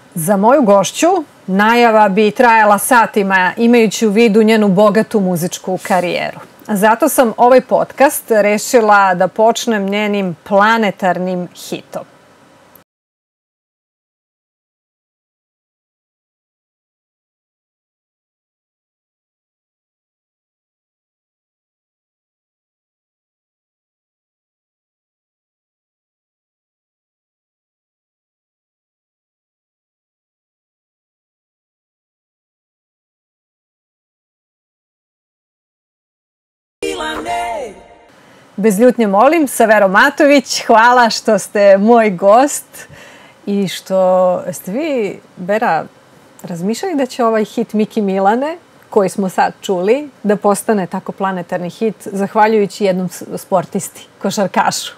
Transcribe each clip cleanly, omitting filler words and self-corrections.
Za moju gošću najava bi trajala satima imajući u vidu njenu bogatu muzičku karijeru. Zato sam ovaj podcast rešila da počnem njenim planetarnim hitom. Bez ljutnje molim, sa Verom Matović, hvala što ste moj gost i što ste vi, Vera, razmišljali da će ovaj hit Miki Milane, koji smo sad čuli, da postane tako planetarni hit, zahvaljujući jednom sportisti, košarkašu.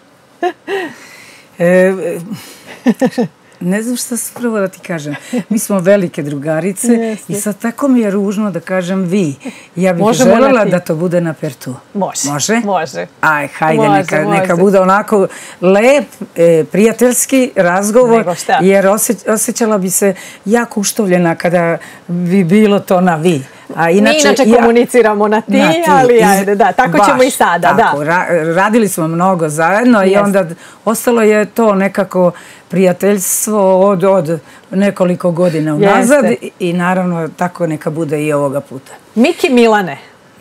Ne znam šta se prvo da ti kažem. Mi smo velike drugarice i sad tako mi je ružno da kažem vi. Ja bih želela da to bude na pertu. Može? Može. Aj, hajde, neka bude onako lep, prijateljski razgovor, jer osjećala bi se jako uštovljena kada bi bilo to na vi. Mi inače komuniciramo na ti, ali ajde, da, tako ćemo i sada. Tako, radili smo mnogo zajedno i onda ostalo je to nekako prijateljstvo od nekoliko godina unazad i naravno tako neka bude i ovoga puta. Miki Milane,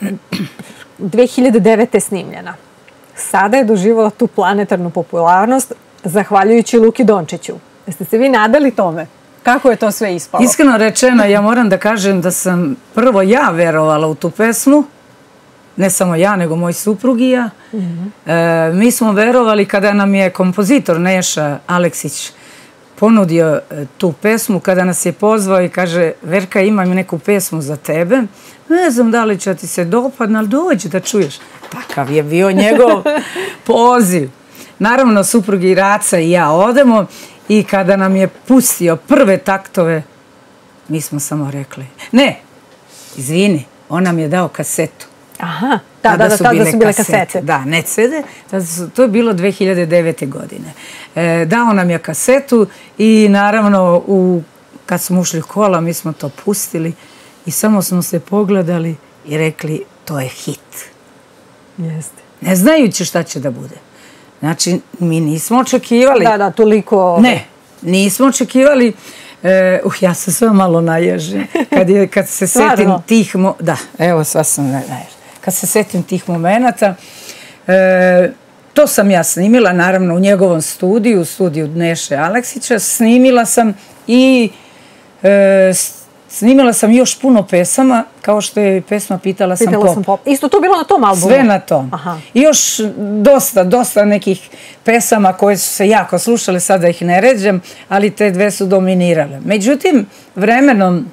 2009. snimljena. Sada je doživjela tu planetarnu popularnost zahvaljujući Luki Dončiću. Jeste se vi nadali tome? Kako je to sve ispalo? Iskreno rečeno, ja moram da kažem da sam prvo ja verovala u tu pesmu. Ne samo ja, nego moj suprug i ja. Mi smo verovali kada nam je kompozitor Neša Aleksić ponudio tu pesmu, kada nas je pozvao i kaže: Verka, imam neku pesmu za tebe. Ne znam da li će ti se dopadne, ali dođi da čuješ. Takav je bio njegov poziv. Naravno, suprug i Raca i ja odemo i kada nam je pustio prve taktove, mi smo samo rekli: ne, izvini, on nam je dao kasetu. Aha, tada su bile kasete. Da, ne CD, to je bilo 2009. godine. Dao nam je kasetu i naravno kad smo ušli u kola mi smo to pustili i samo smo se pogledali i rekli: to je hit. Jeste. Ne znajući šta će da bude. Znači, mi nismo očekivali... Da, toliko... Ne, nismo očekivali... Ja se sve malo naježim. Kad se setim tih... Da, evo, sva sam naježim. Kad se setim tih momenata, to sam ja snimila, naravno, u njegovom studiju, studiju Neše Aleksića. Snimila sam i snimila sam još puno pesama, kao što je pesma Pitala sam pop. Isto to bilo na tom albumu? Sve na tom. I još dosta nekih pesama koje su se jako slušale, sada ih ne ređem, ali te dve su dominirale. Međutim, vremenom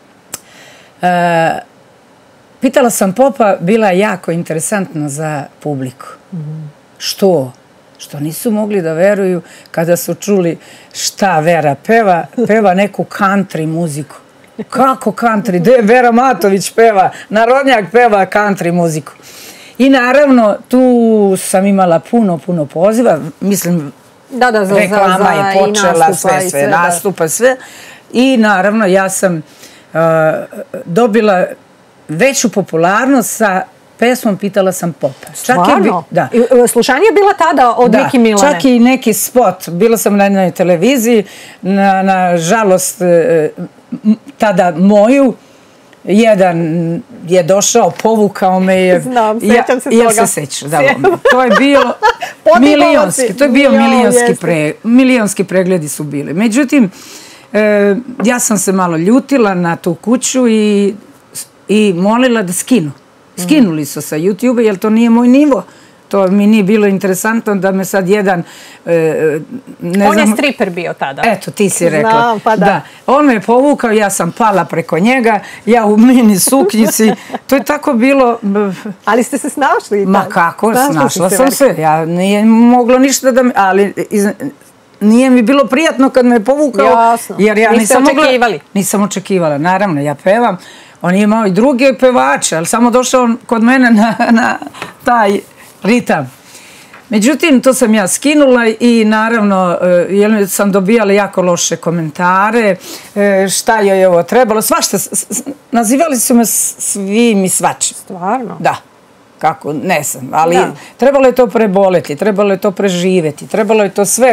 Pitala sam popa bila jako interesantna za publiku. Što? Što nisu mogli da veruju kada su čuli šta Vera peva. Peva neku country muziku. Kako country? Gde Vera Matović peva? Narodnjak peva country muziku. I naravno, tu sam imala puno poziva. Mislim, reklama je počela, sve, nastupa, sve. I naravno, ja sam dobila veću popularnost sa pesmom Pitala sam popa. Stvarno? Slušanje je bila tada od Miki Milane? Čak i neki spot. Bila sam na jednoj televiziji, na žalost tada moju, jedan je došao, povukao me je... Znam, sećam se toga. Ja se sećam, da. To je bilo milionski, to je bio milionski pregledi su bili. Međutim, ja sam se malo ljutila na tu kuću i molila da skinu. Skinuli su sa YouTube-a, jer to nije moj nivo. To mi nije bilo interesantno da me sad jedan... On je striper bio tada. Eto, ti si rekla. Znam, pa da. On me je povukao, ja sam pala preko njega, ja u mini suknjici. To je tako bilo... Ali ste se snašli? Ma kako, snašla sam se. Ja nije moglo ništa da me... Ali nije mi bilo prijatno kad me je povukao. Jasno. Niste očekivali? Nisam očekivala. Naravno, ja pevam. On je imao i druge pevače, ali samo došao kod mene na taj ritam. Međutim, to sam ja skinula i naravno sam dobijala jako loše komentare, šta joj je ovo trebalo, svašta, nazivali su me svim i svačim. Stvarno? Da. Kako, ne znam, ali trebalo je to preboleti, trebalo je to preživjeti, trebalo je to sve,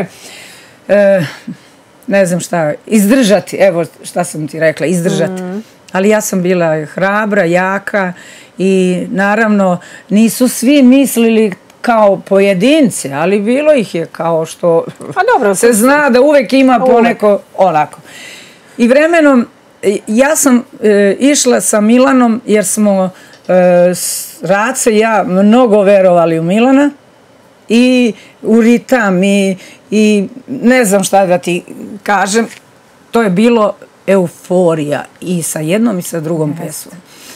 ne znam šta, izdržati, evo šta sam ti rekla, izdržati. Ali ja sam bila hrabra, jaka i naravno nisu svi mislili kao pojedinci, ali bilo ih je kao što se zna da uvek ima poneko onako. I vremenom, ja sam išla sa Milanom jer smo Race i ja mnogo verovali u Milana i u ritam i ne znam šta da ti kažem, to je bilo euforija i sa jednom i sa drugom pesmom.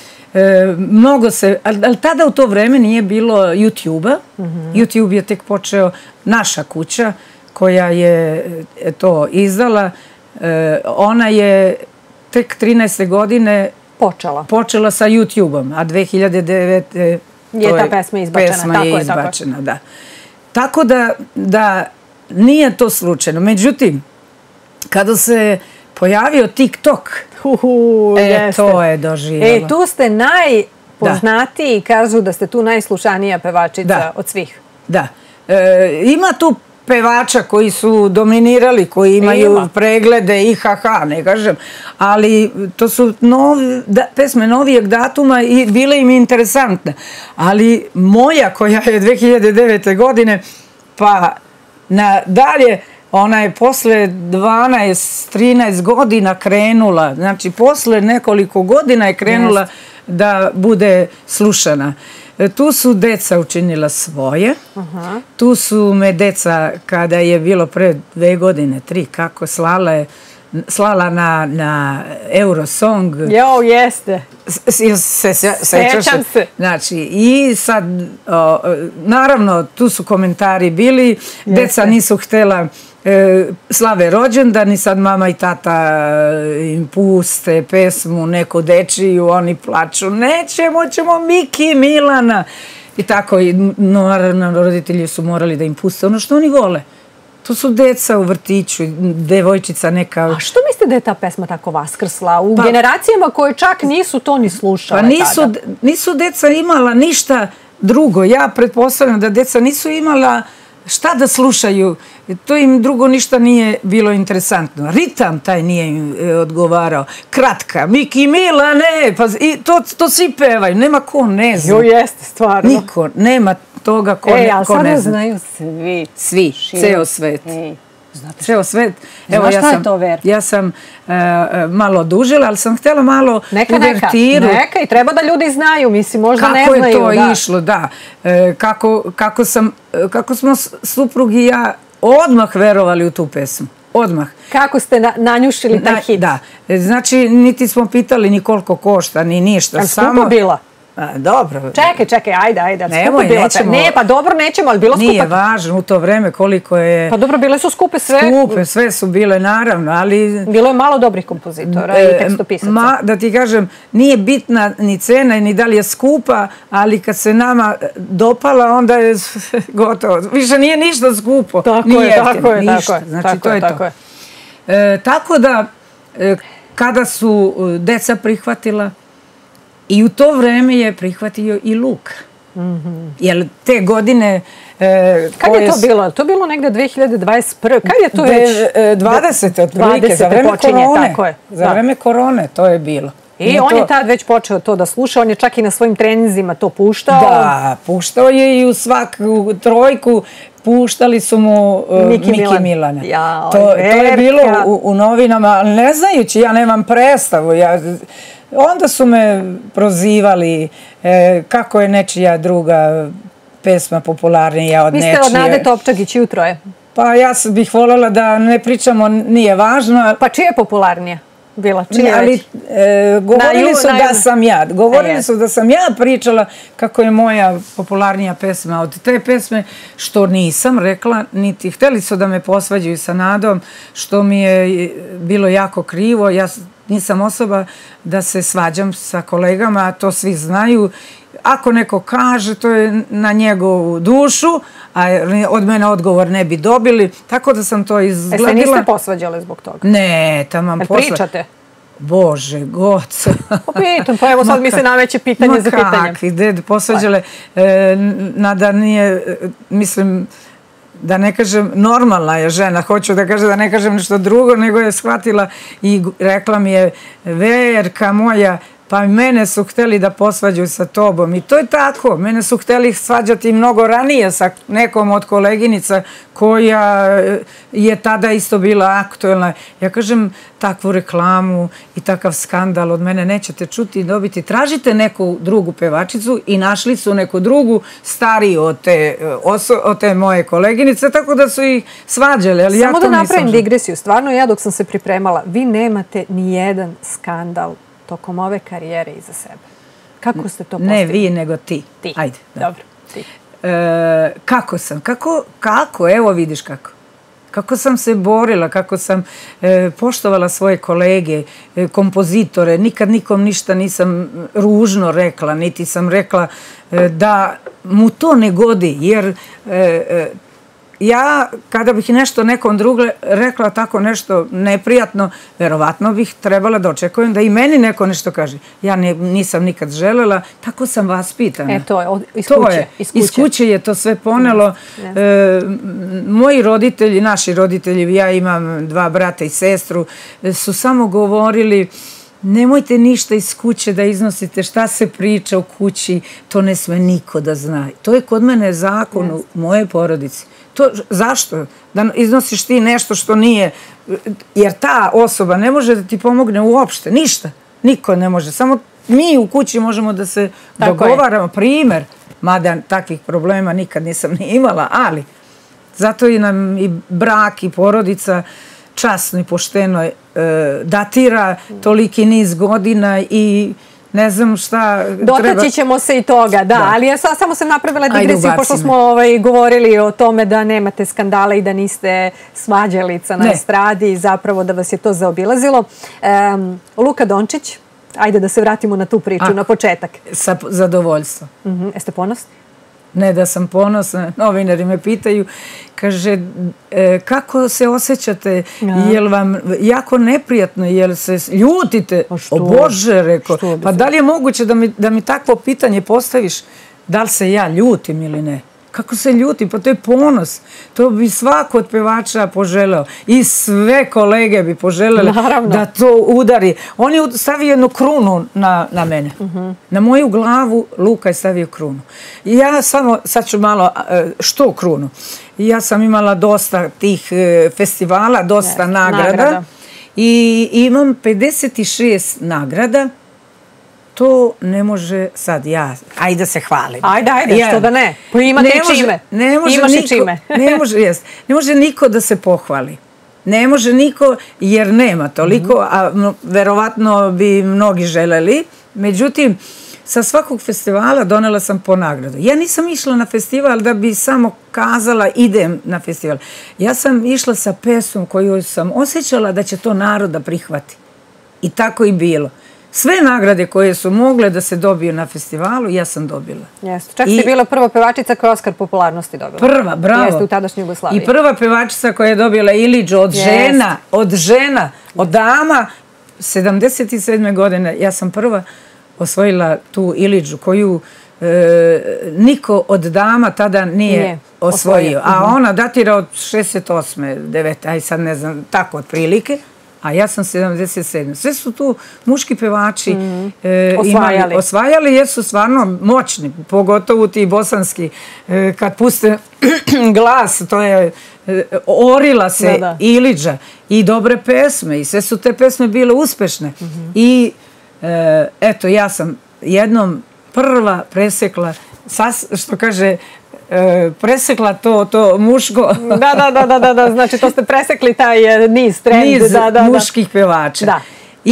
Mnogo se, ali tada u to vreme nije bilo YouTube-a. YouTube je tek počeo, naša kuća koja je to izdala, ona je tek 13. godine počela sa YouTube-om, a 2009. je ta pesma izbačena. Da. Tako da nije to slučajno. Međutim, kada se pojavio TikTok, to je doživjelo. Tu ste najpoznatiji i kažu da ste tu najslušanija pevačica od svih. Da. Ima tu pevača koji su dominirali, koji imaju preglede i ne kažem, ali to su pesme novijeg datuma i bile im interesantne. Ali moja koja je 2009. godine, pa nadalje, ona je posle 12-13 godina krenula, znači posle nekoliko godina je krenula da bude slušana. Tu su deca učinila svoje, tu su me deca, kada je bilo pre 2 godine, 3, kako slala na Eurosong. Jo, jeste. Sećam se. Znači, i sad, naravno, tu su komentari bili, deca nisu htjela slave rođendan i sad mama i tata im puste pesmu, neku dečiju, oni plaču, nećemo, ćemo Miki Milana. I tako, naravno, roditelji su morali da im puste ono što oni vole. To su deca u vrtiću, devojčica neka... A što mislite da je ta pesma tako vaskrsla u generacijama koje čak nisu to ni slušale tada? Pa nisu deca imala ništa drugo. Ja pretpostavljam da deca nisu imala šta da slušaju. To im drugo ništa nije bilo interesantno. Ritam taj nije im odgovarao. Kratka, Miki Milane, to svi pevaju. Nema ko ne zna. Jo, jeste, stvarno. Niko, nema toga ko ne zna. Ali sada znaju svi. Svi, ceo svet. Ceo svet. Znaš šta je to, Ver? Ja sam malo odužila, ali sam htjela malo uvertiru. Neka i treba da ljudi znaju, mislim, možda ne znaju. Kako je to išlo, da. Kako smo suprug i ja odmah verovali u tu pesmu. Odmah. Kako ste nanjušili taj hit? Da. Znači, niti smo pitali ni koliko košta, ni ništa. Ali skupo bila? Dobro. Čekaj, ajde. Nemoj, nećemo. Ne, pa dobro, nećemo, ali bilo skupa. Nije važno u to vreme koliko je... Pa dobro, bile su skupe sve. Skupe, sve su bile, naravno, ali... Bilo je malo dobrih kompozitora i tekstopisaca. Da ti kažem, nije bitna ni cena, ni da li je skupa, ali kad se nama dopala, onda je gotovo. Više nije ništa skupo. Tako je. Znači, to je to. Tako da, kada su deca prihvatila, i u to vreme je prihvatio i Luka. Jer te godine... Kad je to bilo? To je bilo negde 2021. Kad je to već? 20. otprilike, za vreme korone. Za vreme korone to je bilo. I on je tad već počeo to da sluša, on je čak i na svojim treninzima to puštao. Da, puštao je i u svaku trojku puštali su mu Miki Milana. To je bilo u novinama, ali ne znajući, ja nemam predstavu. Onda su me prozivali kako je nečija druga pesma popularnija od nečije. Vi ste od Nade Topčagić Jutro je. Pa ja bih voljela da ne pričamo, nije važno. Pa čija je popularnija bila? Ali govorili su da sam ja. Govorili su da sam ja pričala kako je moja popularnija pesma od te pesme, što nisam rekla, niti hteli su da me posvađaju sa Nadom, što mi je bilo jako krivo. Ja nisam osoba da se svađam sa kolegama, to svi znaju, ako neko kaže, to je na njegovu dušu, a od mene odgovor ne bi dobili, tako da sam to izgledila. Se niste posvađale zbog toga? Ne, tamam posle. Pričate? Bože, goc. Pitam, pa evo sad mi se nameće pitanje za pitanjem. Gde posvađale, nada nije, mislim, da ne kažem, normalna je žena, hoću da kažem da ne kažem nešto drugo, nego je shvatila i rekla mi je, Verka moja, pa mene su hteli da posvađaju sa tobom. I to je tako. Mene su hteli svađati mnogo ranije sa nekom od koleginica koja je tada isto bila aktuelna. Ja kažem, takvu reklamu i takav skandal od mene nećete čuti i dobiti. Tražite neku drugu pevačicu i našli su neku drugu stariju od te moje koleginice, tako da su ih svađali. Samo da napravim digresiju. Stvarno, ja dok sam se pripremala, vi nemate ni jedan skandal tokom ove karijere iza sebe. Kako ste to postigli? Ne vi, nego ti. Ti. Ajde. Dobro, ti. Kako sam? Kako? Evo vidiš kako. Kako sam se borila, kako sam poštovala svoje kolege, kompozitore. Nikad nikom ništa nisam ružno rekla, niti sam rekla da mu to ne godi, jer ja, kada bih nešto nekom drugom rekla tako nešto neprijatno, verovatno bih trebala da očekujem da i meni neko nešto kaže. Ja nisam nikad želela, tako sam vaspitana. To je, iz kuće je to sve ponelo. Moji roditelji, naši roditelji, ja imam 2 brata i sestru, su samo govorili, nemojte ništa iz kuće da iznosite, šta se priča u kući, to ne sme niko da zna. To je kod mene zakon u moje porodici. Zašto? Da iznosiš ti nešto što nije, jer ta osoba ne može da ti pomogne uopšte, ništa. Niko ne može, samo mi u kući možemo da se dogovaramo. Primer, mada takvih problema nikad nisam ni imala, ali zato i nam i brak i porodica časno i pošteno datira toliki niz godina i ne znam šta treba... Dotaći ćemo se i toga, da, ali ja samo sam napravila digresiju, pošto smo govorili o tome da nemate skandala i da niste svađalica na estradi i zapravo da vas je to zaobilazilo. Luka Dončić, ajde da se vratimo na tu priču, na početak. Sa zadovoljstvom. Jeste ponosni? Ne da sam ponosna, novinari me pitaju, kaže, kako se osjećate, je li vam jako neprijatno, je li se ljutite? O Bože, rekao, pa da li je moguće da mi takvo pitanje postaviš, da li se ja ljutim ili ne? Kako se ljutim? Pa to je ponos. To bi svako od pevača poželeo. I sve kolege bi poželele da to udari. On je stavio jednu krunu na mene. Na moju glavu Luka je stavio krunu. I ja samo, sad ću malo, što krunu? Ja sam imala dosta tih festivala, dosta nagrada. I imam 56 nagrada. To ne može sad ja, ajde da se hvalim. Ajde, što da ne? Pa imate i čime. Imaš i čime. Ne može niko da se pohvali. Ne može niko jer nema toliko, a verovatno bi mnogi želeli. Međutim, sa svakog festivala donela sam po nagradu. Ja nisam išla na festival da bi samo kazala idem na festival. Ja sam išla sa pesmom koju sam osjećala da će to narod da prihvati. I tako i bilo. Sve nagrade koje su mogle da se dobiju na festivalu, ja sam dobila. Jeste. Čak si bila prva pevačica koja je Oskar popularnosti dobila. Prva, bravo. Jeste, u tadašnjoj Jugoslaviji. I prva pevačica koja je dobila Iliđu od žena, od dama, 77. godine. Ja sam prva osvojila tu Iliđu koju niko od dama tada nije osvojio. A ona datira od 68. 9. aj sad ne znam, tako otprilike. A ja sam 77. Sve su tu muški pevači osvajali jer su stvarno moćni, pogotovo ti bosanski. Kad puste glas, to je orila se Iliđa i dobre pesme i sve su te pesme bile uspešne. I eto, ja sam jednom prva presekla, što kaže, presekla to muško... Da, znači to ste presekli taj niz, trend. Niz muških pevača. Da.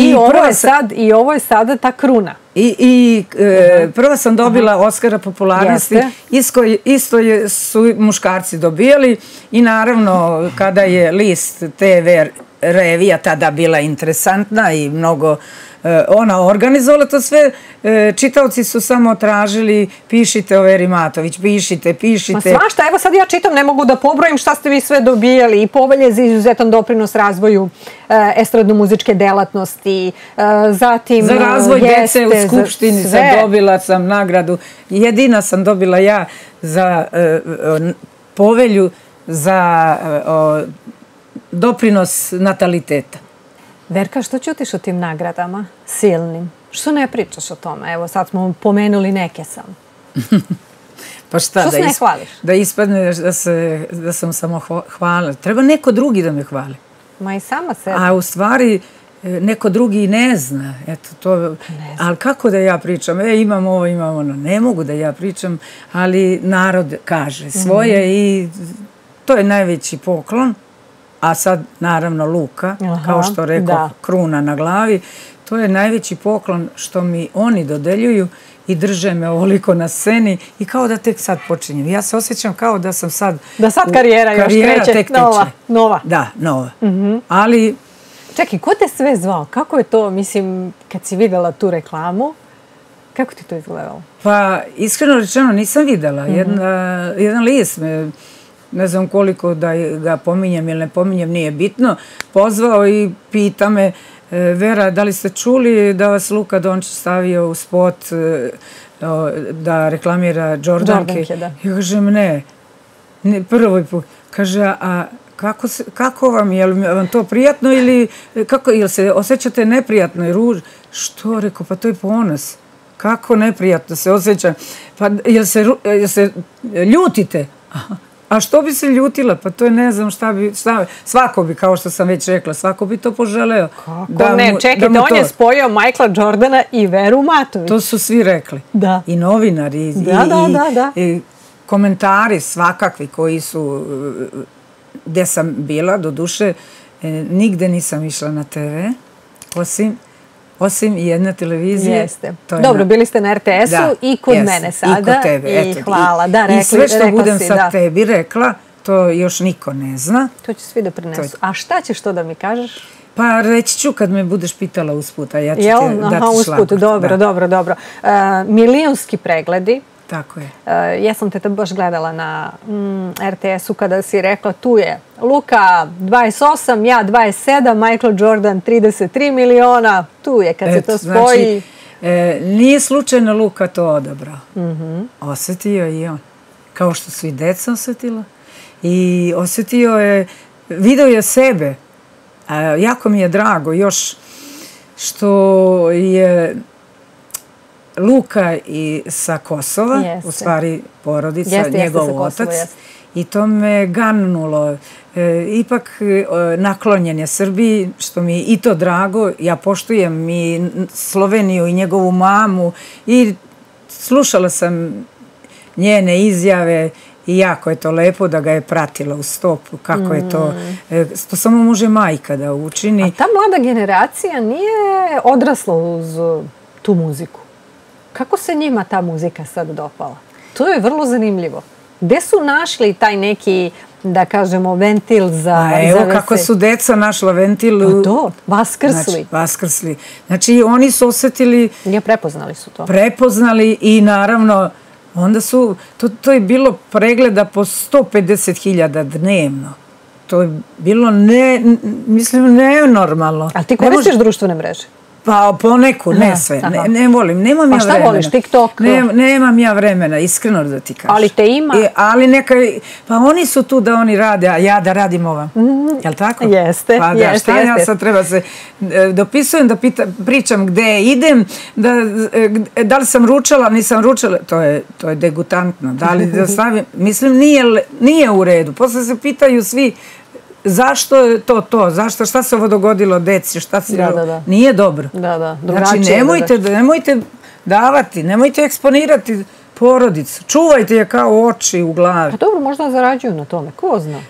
I ovo je sada ta kruna. I prva sam dobila Oskara popularnosti, isto su muškarci dobijali i naravno kada je list TV revija tada bila interesantna i mnogo ona organizovala to sve. Čitaoci su samo tražili pišite o Veri Matović, pišite. Ma svašta, evo sad ja čitam, ne mogu da pobrojim šta ste vi sve dobijali. I povelje za izuzetan doprinos razvoju estradno-muzičke delatnosti, zatim za razvoj dece u Skupštini dobila sam nagradu. Jedina sam dobila ja za povelju za doprinos nataliteta. Verka, što ćutiš o tim nagradama silnim? Što ne pričaš o tome? Evo sad smo pomenuli neke samo. Pa šta, što se ne hvališ? Da ispadne da sam samo hvala. Treba neko drugi da me hvali. Ma i sama sebe. A u stvari neko drugi ne zna. Eto, to, ali kako da ja pričam? Imam ovo, imam ono. Ne mogu da ja pričam, ali narod kaže svoje i to je najveći poklon. A sad, naravno, Luka, kao što rekao, kruna na glavi. To je najveći poklon što mi oni dodeljuju i drže me ovoliko na sceni i kao da tek sad počinjem. Ja se osjećam kao da sam sad... Da sad karijera još kreće. Nova. Da, nova. Ali... Čekaj, ko te sve zvao? Kako je to, mislim, kad si videla tu reklamu, kako ti to izgledalo? Pa, iskreno rečeno, nisam videla. Jedan list me, ne znam koliko da ga pominjem ili ne pominjem, nije bitno, pozvao i pita me, Vera, da li ste čuli da vas Luka Dončić stavio u spot da reklamira Jordanke? Ja kažem, ne. Prvo put. Kaže, a kako vam, je li vam to prijatno ili jel se osjećate neprijatno i ružno? Što, rekao, pa to je ponos. Kako neprijatno se osjećam? Pa jel se ljutite? A što bi se ljutila? Pa to je ne znam šta bi... Svako bi, kao što sam već rekla, svako bi to poželeo. Kako ne? Čekajte, on je spojio Michaela Jordana i Veru Matović. To su svi rekli. Da. I novinari, i komentari svakakvi koji su... Gde sam bila, do duše, nigde nisam išla na TV, osim jedne televizije. Jeste. Dobro, bili ste na RTS-u i kod mene sada. I kod tebe. I hvala. I sve što budem sad tebi rekla, to još niko ne zna. To će svi da prinesu. A šta ćeš to da mi kažeš? Pa reći ću kad me budeš pitala usput, a ja ću ti dati šlagvort. Dobro. Milionski pregledi. Tako je. Ja sam te baš gledala na RTS-u kada si rekla tu je Luka 28, ja 27, Michael Jordan 33 miliona. Tu je kad se to spoji. Nije slučajno Luka to odabrao. Osjetio je i on. Kao što su i deca osjetila. I osjetio je, video je sebe. Jako mi je drago još što je Luka i sa Kosova, u stvari porodica, njegov otac. I to me ganulo. Ipak naklonjen je Srbiji, što mi je i to drago. Ja poštujem i Sloveniju i njegovu mamu i slušala sam njene izjave i jako je to lepo da ga je pratila u stopu. Kako je to? To samo može majka da učini. A ta mlada generacija nije odrasla uz tu muziku. Kako se njima ta muzika sad dopala? To je vrlo zanimljivo. Gde su našli taj neki, da kažemo, ventil za... Evo kako su deca našla ventil... To, vaskrsli. Vaskrsli. Znači, oni su osjetili... Ja, prepoznali su to. Prepoznali i naravno, onda su... To je bilo pregleda po 150.000 dnevno. To je bilo nenormalno. A ti koristiš društvene mreže? Pa poneku, ne sve. Ne volim, nemam ja vremena. Pa šta voliš, TikTok? Nemam ja vremena, iskreno da ti kažem. Ali te ima? Ali neka, pa oni su tu da oni rade, a ja da radim ovam. Jel' tako? Jeste, pa da, jeste. Šta ja sad treba se dopisujem, da pričam gde idem, da li sam ručala, nisam ručala, to je degutantno. Da li da stavim, mislim, nije u redu. Posle se pitaju svi, zašto je to? Zašto? Šta se ovo dogodilo deci? Šta se... Nije dobro. Znači, nemojte davati, nemojte eksponirati porodicu. Čuvajte je kao oči u glavi. Pa dobro, možda zarađuju na tome. Ko zna?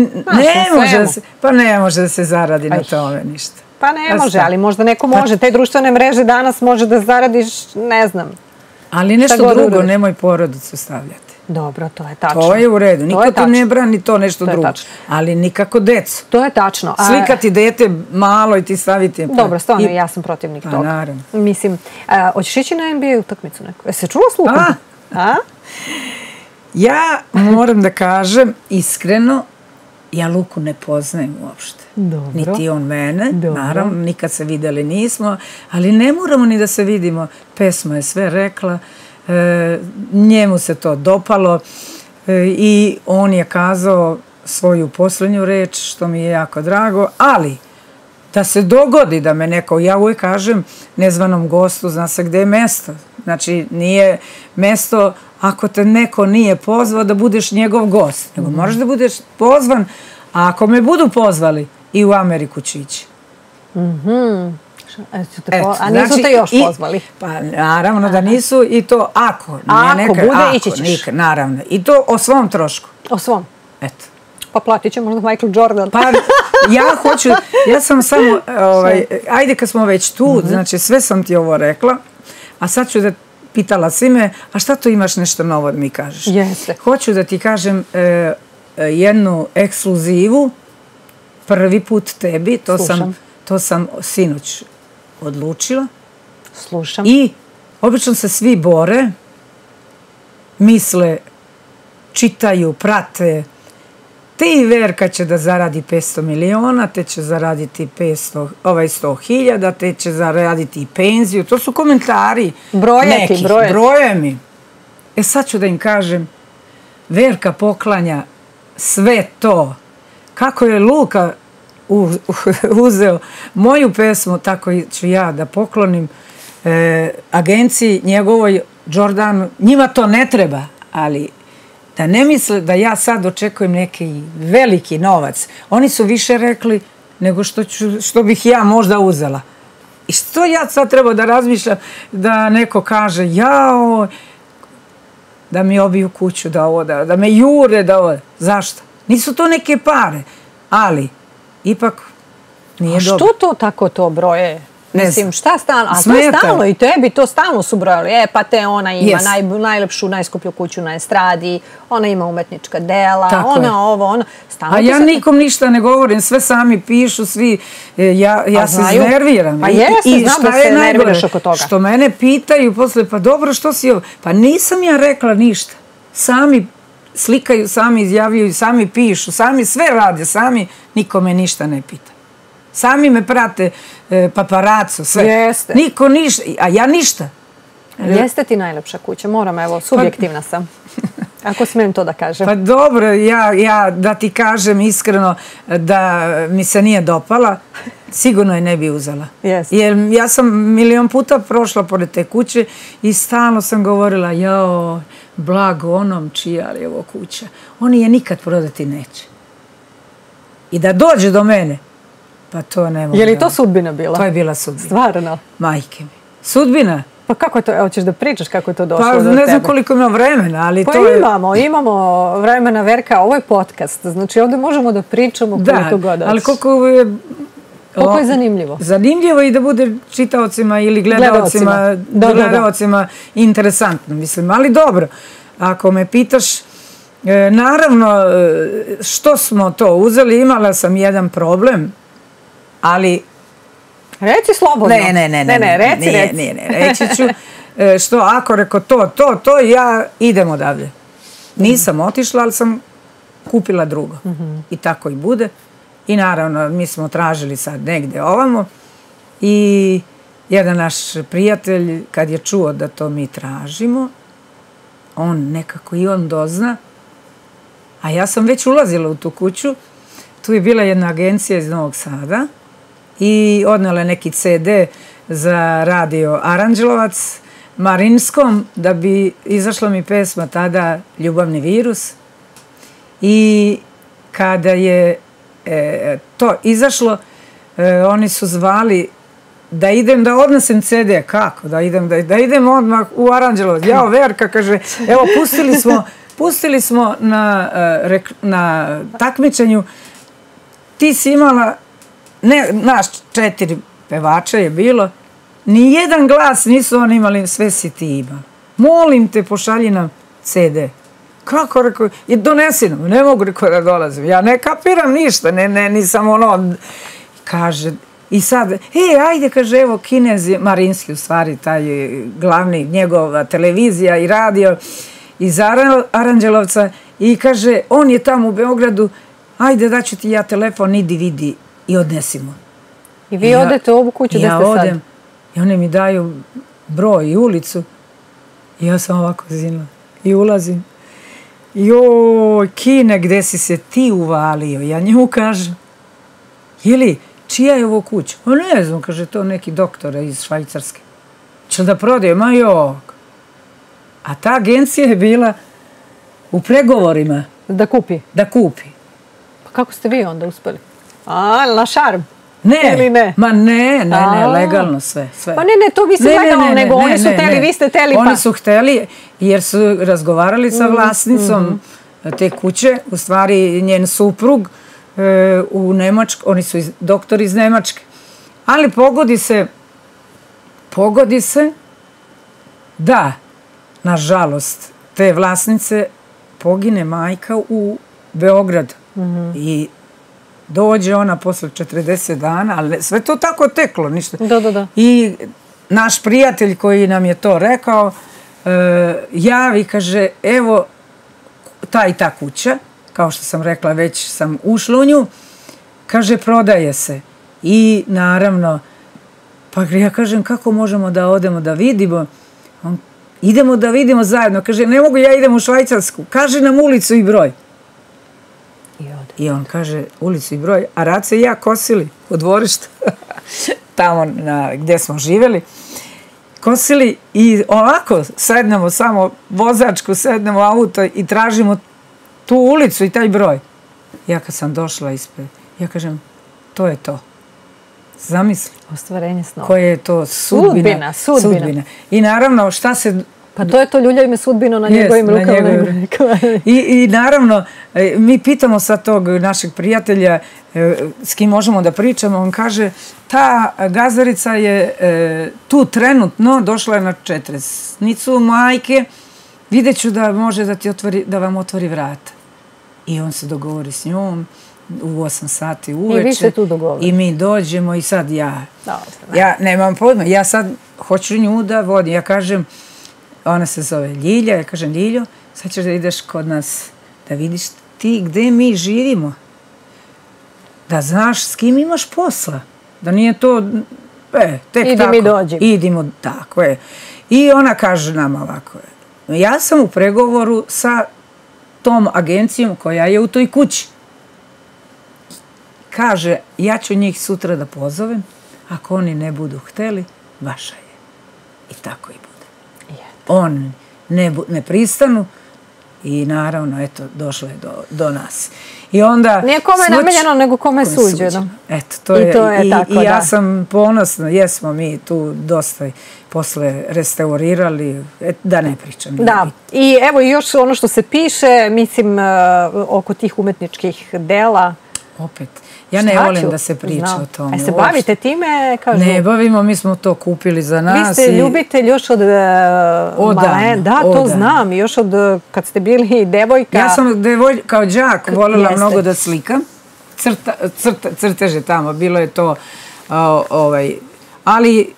Pa ne može da se zaradi na tome ništa. Pa ne može, ali možda neko može. Te društvene mreže danas može da zaradiš, ne znam. Ali nešto drugo, nemoj porodicu stavljati. Dobro, to je tačno. To je u redu. Niko ti ne brani to nešto drugo. Ali nikako decu. To je tačno. Slikati dete malo i ti staviti... Dobro, stvarno, ja sam protivnik toga. Naravno. Mislim, hoćeš ići na NBA utakmicu neku? Jesi se čula s Lukom? Ja moram da kažem iskreno, ja Luku ne poznajem uopšte. Dobro. Niti on mene. Naravno, nikad se videli nismo. Ali ne moramo ni da se vidimo. Pesma je sve rekla. Njemu se to dopalo. I on je kazao svoju posljednju reč, što mi je jako drago. Ali, da se dogodi da me neko, ja uvijek kažem nezvanom gostu, zna se gde je mesto. Znači, nije mesto ako te neko nije pozvao da budeš njegov gost. Nego moraš da budeš pozvan, a ako me budu pozvali, i u Ameriku ću ići. A nisu te još pozvali? Pa naravno da nisu i to ako. Ako bude, ići ćeš. Naravno. I to o svom trošku. O svom? Eto. Pa platit će možda Michael Jordan. Pa ja hoću, ja sam samo, ajde kad smo već tu, znači sve sam ti ovo rekla, a sad ću da pitala si me, a šta to imaš nešto novo da mi kažeš? Jeste. Hoću da ti kažem jednu ekskluzivu, prvi put tebi, to sam sinoć odlučila. Slušam. I obično se svi bore, misle, čitaju, prate, te i Verka će da zaradi 500 miliona, te će zaraditi 100.000, te će zaraditi i penziju. To su komentari nekih. Broje mi. Sad ću da im kažem, Verka poklanja sve to. Kako je Luka uzeo moju pesmu, tako ću ja da poklonim agenciji njegovoj Jordanu. Njima to ne treba, ali da ne misle da ja sad očekujem neki veliki novac. Oni su više rekli nego što bih ja možda uzela. I što ja sad treba da razmišljam da neko kaže jao, da mi obiju kuću, da me jure, zašto? Nisu to neke pare, ali ipak nije dobro. A što to tako to broje? Mislim, šta stalno? A to stalno i tebi to stalno su brojali. Pa ona ima najlepšu, najskuplju kuću na estradi, ona ima umetnička dela, ona ovo, ona... A ja nikom ništa ne govorim, sve sami pišu, svi, ja se iznerviram. Pa jesi, znam da se nerviraš oko toga. Što mene pitaju posle, pa dobro, što si ovo? Pa nisam ja rekla ništa. Sami slikaju, sami izjavljuju, sami pišu, sami sve rade, sami nikome ništa ne pita. Sami me prate paparaco, sve. Jeste. Niko ništa, a ja ništa. Jeste ti najlepša kuća, moram, evo, subjektivna sam. Ako smijem to da kažem. Pa dobro, ja da ti kažem iskreno da mi se nije dopala, sigurno je ne bi uzela. Jer ja sam 1.000.000 puta prošla pored te kuće i stalno sam govorila, jao, blago onom čija li je ovo kuća. Oni je nikad prodati neće. I da dođe do mene, pa to ne mogu. Je li to sudbina bila? To je bila sudbina. Stvarno? Majke mi. Sudbina? Pa kako je to, evo ćeš da pričaš kako je to došlo do tebe? Pa ne znam koliko ima vremena, ali to je... Pa imamo vremena, Verka, ovo je podcast, znači ovdje možemo da pričamo koliko god hoćeš. Ali koliko je... Koliko je zanimljivo. Zanimljivo i da bude čitaocima ili gledalcima interesantno, mislim, ali dobro. Ako me pitaš, naravno, što smo to uzeli, imala sam jedan problem, ali... Reci slobodno. Ne, reći ću, što ako reko to, ja idem odavde. Nisam otišla, ali sam kupila drugo. I tako i bude. I naravno, mi smo tražili sad negde ovamo i jedan naš prijatelj, kad je čuo da to mi tražimo, on nekako i on dozna, a ja sam već ulazila u tu kuću, tu je bila jedna agencija iz Novog Sada i odnela neki CD za radio Aranđelovac Marinskom, da bi izašla mi pesma tada Ljubavni virus. I kada je to izašlo, oni su zvali da idem da odnesem CD. Kako? Da idem odmah u Aranđelovac. Jao, Verka, kaže, evo, pustili smo na takmičenju, ti si imala, naš 4 pevača je bilo, ni jedan glas nisu oni imali, sve si ti imali. Molim te, pošalji nam CD. kako, rekao, i donesi nam, ne mogu, rekao, da dolazim. Ja ne kapiram ništa, nisam ono, kaže, i sad, ajde, kaže, evo, Kinez, Marinski, u stvari, taj glavni, njegova televizija i radio iz Aranđelovca, i kaže, on je tamo u Beogradu, ajde, daću ti ja telefon, idi vidi i odnesimo. I vi odete u ovu kuću gde ste sad? Ja odem, i oni mi daju broj i ulicu, i ja sam ovako zinula, i ulazim. Joj, Kine, gde si se ti uvalio? Ja njemu kažem, jeli, čija je ovo kuća? O, ne znam, kaže, to neki doktora iz Švajcarske. Će da prodaje? Ma jok. A ta agencija je bila u pregovorima. Da kupi? Da kupi. Pa kako ste vi onda uspeli? Na šarm? Ne, ili ne? Ma ne, legalno sve. Pa ne, to vi ste legalno, nego oni su hteli, vi ste hteli pa... Oni su hteli, jer su razgovarali sa vlasnicom te kuće, u stvari njen suprug u Nemačku, oni su doktori iz Nemačke. Ali pogodi se da, nažalost, te vlasnice pogine majka u Beogradu. I dođe ona posle 40 dana, ali sve to tako teklo, ništa. Da. I naš prijatelj koji nam je to rekao, javi, kaže, evo, ta i ta kuća, kao što sam rekla, već sam ušla u nju, kaže, prodaje se. I naravno, pa ja kažem, kako možemo da odemo da vidimo? Idemo da vidimo zajedno. Kaže, ne mogu, ja idem u Švajcarsku. Kaže nam ulicu i broj. I on kaže, ulicu i broj, a Raco i ja kosili u dvorištu, tamo gde smo živjeli, kosili i ovako sednemo, samo vozačku, sednemo u auto i tražimo tu ulicu i taj broj. Ja kad sam došla ispred, ja kažem, to je to. Zamisli. Ostvarenje snova. Koje je to sudbina. Sudbina. I naravno, šta se... Pa to je to, ljulja im je sudbino na njegovim rukama. I naravno, mi pitamo sad tog našeg prijatelja s kim možemo da pričamo, on kaže, ta gazdarica je tu trenutno, došla je na 40-nicu majke, vidjet ću da može da vam otvori vrata. I on se dogovori s njom u 8 sati uveče. I vi se tu dogovorite. I mi dođemo i sad ja nemam pojma, ja sad hoću nju da vodim, ja kažem, ona se zove Ljilja, ja kažem, Ljiljo, sad ćeš da ideš kod nas, da vidiš ti gde mi živimo, da znaš s kim imaš posla, da nije to, tek tako. Idi mi dođi. Idimo, tako je. I ona kaže nam ovako, ja sam u pregovoru sa tom agencijom koja je u toj kući. Kaže, ja ću njih sutra da pozovem, ako oni ne budu hteli, vaša je. I tako i bude. On ne pristanu i naravno, eto, došlo je do nas. I onda... Nije kome je namenjeno, nego kome je suđeno. Eto, to je tako, da. I ja sam ponosna, jesmo mi tu dosta posle restaurirali, da ne pričam. Da, i evo još ono što se piše, mislim, oko tih umetničkih dela. Opet. Ja ne volim da se priča o tome. A se bavite time? Ne bavimo, mi smo to kupili za nas. Vi ste ljubitelj još od malena. Da, to znam. Još od kad ste bili devojka. Ja sam kao đak voljela mnogo da slikam. Crteže tamo, bilo je to. Ali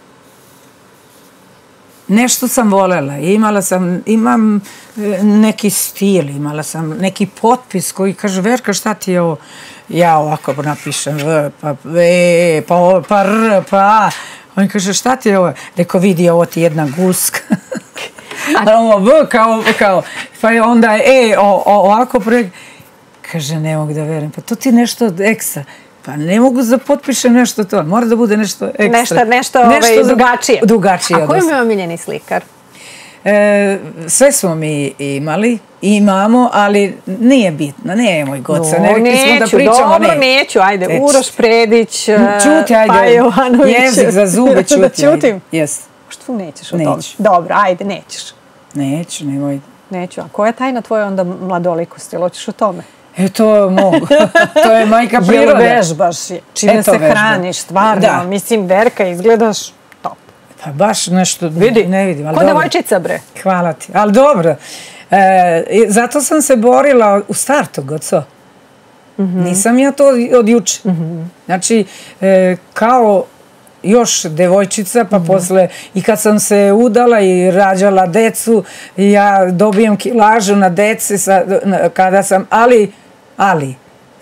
nešto sam voljela. Imam neki stil, imala sam neki potpis koji kaže, Verka, šta ti je ovo? Ja ovako napišem V, pa V, pa R, pa A. On kaže, šta ti je ovo? Rekao, vidi, ovo ti je jedna guska. A ovo V kao, pa onda E, ovako pre... Kaže, ne mogu da verujem, pa to ti nešto ekstra. Pa ne mogu da potpišem nešto to, mora da bude nešto ekstra. Nešto drugačije. Drugačije. A koji mi je omiljeni slikar? Sve smo mi imali, imamo, ali nije bitno, nemoj Goca. Neću, ajde, Uroš Predić, Pa Jovanović. Jezik za zube, čuti. Da čutim? Jes. Što nećeš o tome? Dobro, ajde, nećeš. Neću, nemoj. Neću, a koja je tajna tvoja onda mladolikosti, ili hoćeš o tome? To mogu. To je majka priroda. Jel vežbaš, čime se hraniš, stvarno. Mislim, Verka, izgledaš top. Pa baš nešto ne vidim. Ko devojčica, bre. Hvala ti. Ali dobro, Zato sam se borila u startu, goco. Nisam ja to od juče. Znači, kao još devojčica, pa posle i kad sam se udala i rađala decu, ja dobijem kilažu na deci kada sam, ali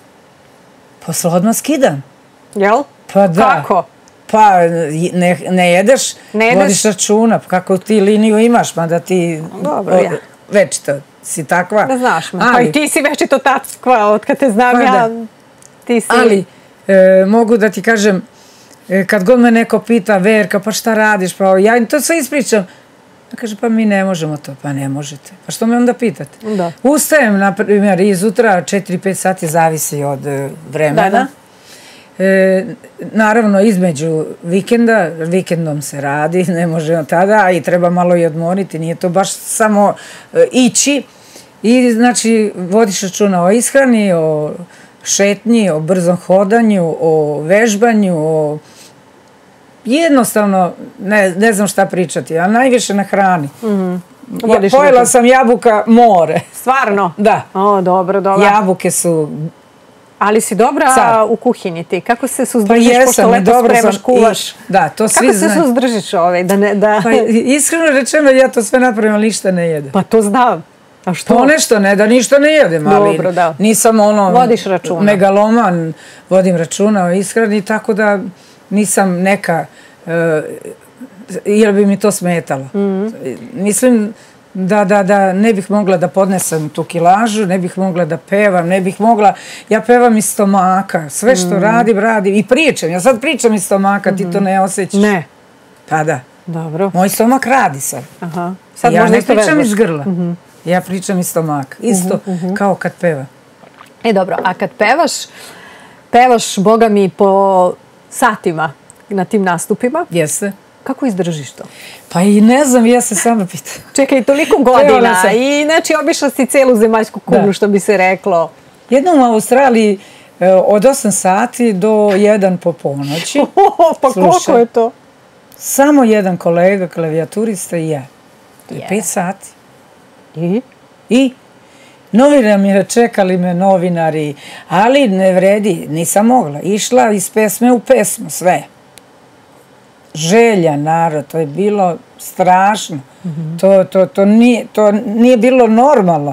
posle odmah skidam. Jel? Pa da. Kako? Pa ne jedeš, vodiš računa, kako ti liniju imaš, mada ti večito si takva. Ne znaš me, pa i ti si večito takva, od kad te znam ja, ti si... Ali, mogu da ti kažem, kad god me neko pita, Verka, pa šta radiš, pa ja im to sve ispričam. Kaže, pa mi ne možemo to, pa ne možete. Pa što me onda pitate? Ustajem, na primjer, izutra, 4-5 sati, zavisi od vremena. Naravno, između vikendom se radi, ne možemo tada, i treba malo i odmoriti, nije to baš samo ići. I znači, vodiš računa o ishrani, o šetnji, o brzom hodanju, o vežbanju, o... Jednostavno, ne znam šta pričati, a najviše na hrani. Pojela sam jabuka more. Stvarno? Da. O, dobro. Jabuke su... Ali si dobra u kuhinji ti. Kako se suzdržiš, pošto leto spremaš, kuvaš? Da, to svi znaju. Kako se suzdržiš Iskreno rečeno, ja to sve napravim, ali ništa ne jedem. Pa to znam. A što? Ponešto ne, da ništa ne jedem, ali nisam megaloman, vodim računa o ishrani, tako da nisam neka, jer bi mi to smetalo. Mislim da ne bih mogla da podnesem tu kilažu, ne bih mogla da pevam, ne bih mogla, ja pevam iz stomaka, sve što radim i pričam, ja sad pričam iz stomaka, ti to ne osjećaš. Ne. Pa da. Dobro. Moj stomak radi sad. Ja ne pričam iz grla, ja pričam iz stomaka, isto kao kad peva. Dobro, a kad pevaš, Boga mi, po satima na tim nastupima. Jeste. Kako izdržiš to? Pa i ne znam, ja se sama pitam. Čekaj, toliko godina i znači obišla si celu zemaljsku kuglu, što bi se reklo. Jednom u Australiji od 8 sati do 1 po ponoći. Pa koliko je to? Samo jedan kolega, klavijaturista i ja. To je 5 sati. I? Čekali me novinari, ali ne vredi, nisam mogla. Išla iz pesme u pesmu, sve. Želja, narod, to je bilo strašno. To nije bilo normalno.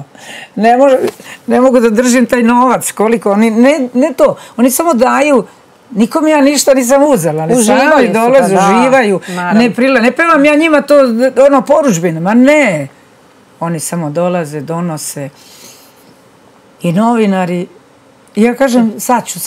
Ne mogu da držim taj novac, koliko oni, ne to, oni samo daju, nikom ja ništa nisam uzela, ali sami dolaze, uživaju, ne pevam ja njima to poručbinama, ne. Oni samo dolaze, donose i novinari, ja kažem sad ću.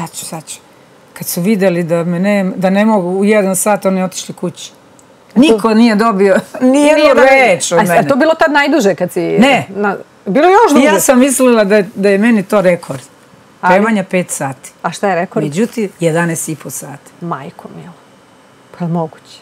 Kad su vidjeli da ne mogu u 1 sat, oni otišli kući. Niko nije dobio nijednu reč od mene. A to bilo tad najduže kad si... Ne. Bilo još duže? Ja sam mislila da je meni to rekord. Pevanja 5 sati. A šta je rekord? Međutim, 11,5 sati. Majko mila. Pa je moguće?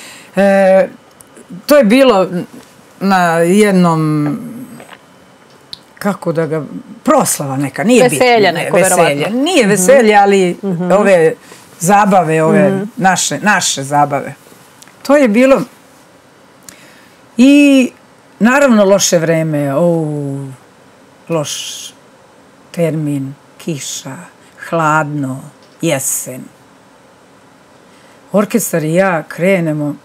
To je bilo na jednom... kako da ga, proslava neka, nije bitno. Veselje neko, verovatno. Nije veselje, ali ove zabave, ove naše zabave. To je bilo i naravno loše vreme, loš termin, kiša, hladno, jesen. Orkestar i ja krenemo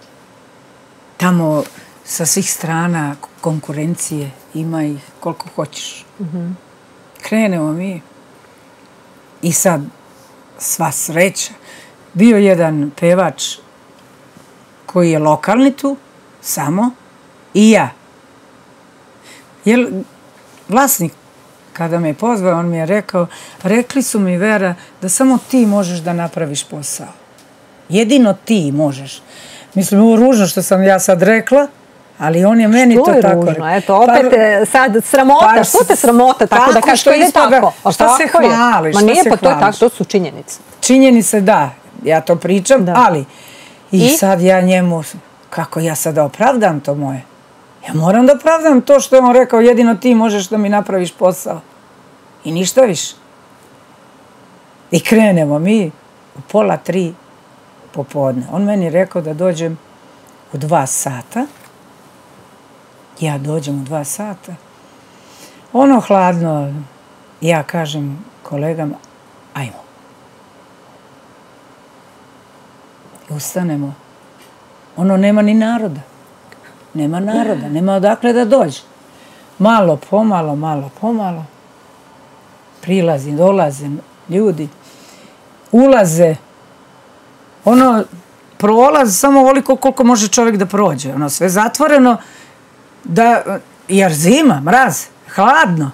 tamo sa svih strana, konkurencije, ima ih koliko hoćeš. Krenemo mi i sad sva sreća. Bio jedan pevač koji je lokalni tu, samo, i ja. Jer vlasnik, kada me je pozvao, on mi je rekao, rekli su mi, Vera, da samo ti možeš da napraviš posao. Jedino ti možeš. Mislim, ovo ružno što sam ja sad rekla, ali on je meni to tako rekao. Što je ružno? Eto, opet sad sramota. Što te sramota? Tako da kažeš, to ide tako. Šta se hvališ? Ma nije, pa to je tako, to su činjenice. Činjenice, da. Ja to pričam, ali i sad ja njemu, kako ja sad opravdam to moje? Ja moram da opravdam to što je on rekao, jedino ti možeš da mi napraviš posao. I ništa više. I krenemo mi u 2:30 popodne. On meni rekao da dođem u 2 sata Ja dođem u 2 sata. Ono hladno, ja kažem kolegama, ajmo. I ustanemo. Ono nema ni naroda. Nema naroda, nema odakle da dođe. Malo pomalo. Prilazi, dolaze ljudi. Ulaze. Ono, prolaz samo ovoliko koliko može čovjek da prođe. Ono, sve zatvoreno. Jer zima, mraz, hladno.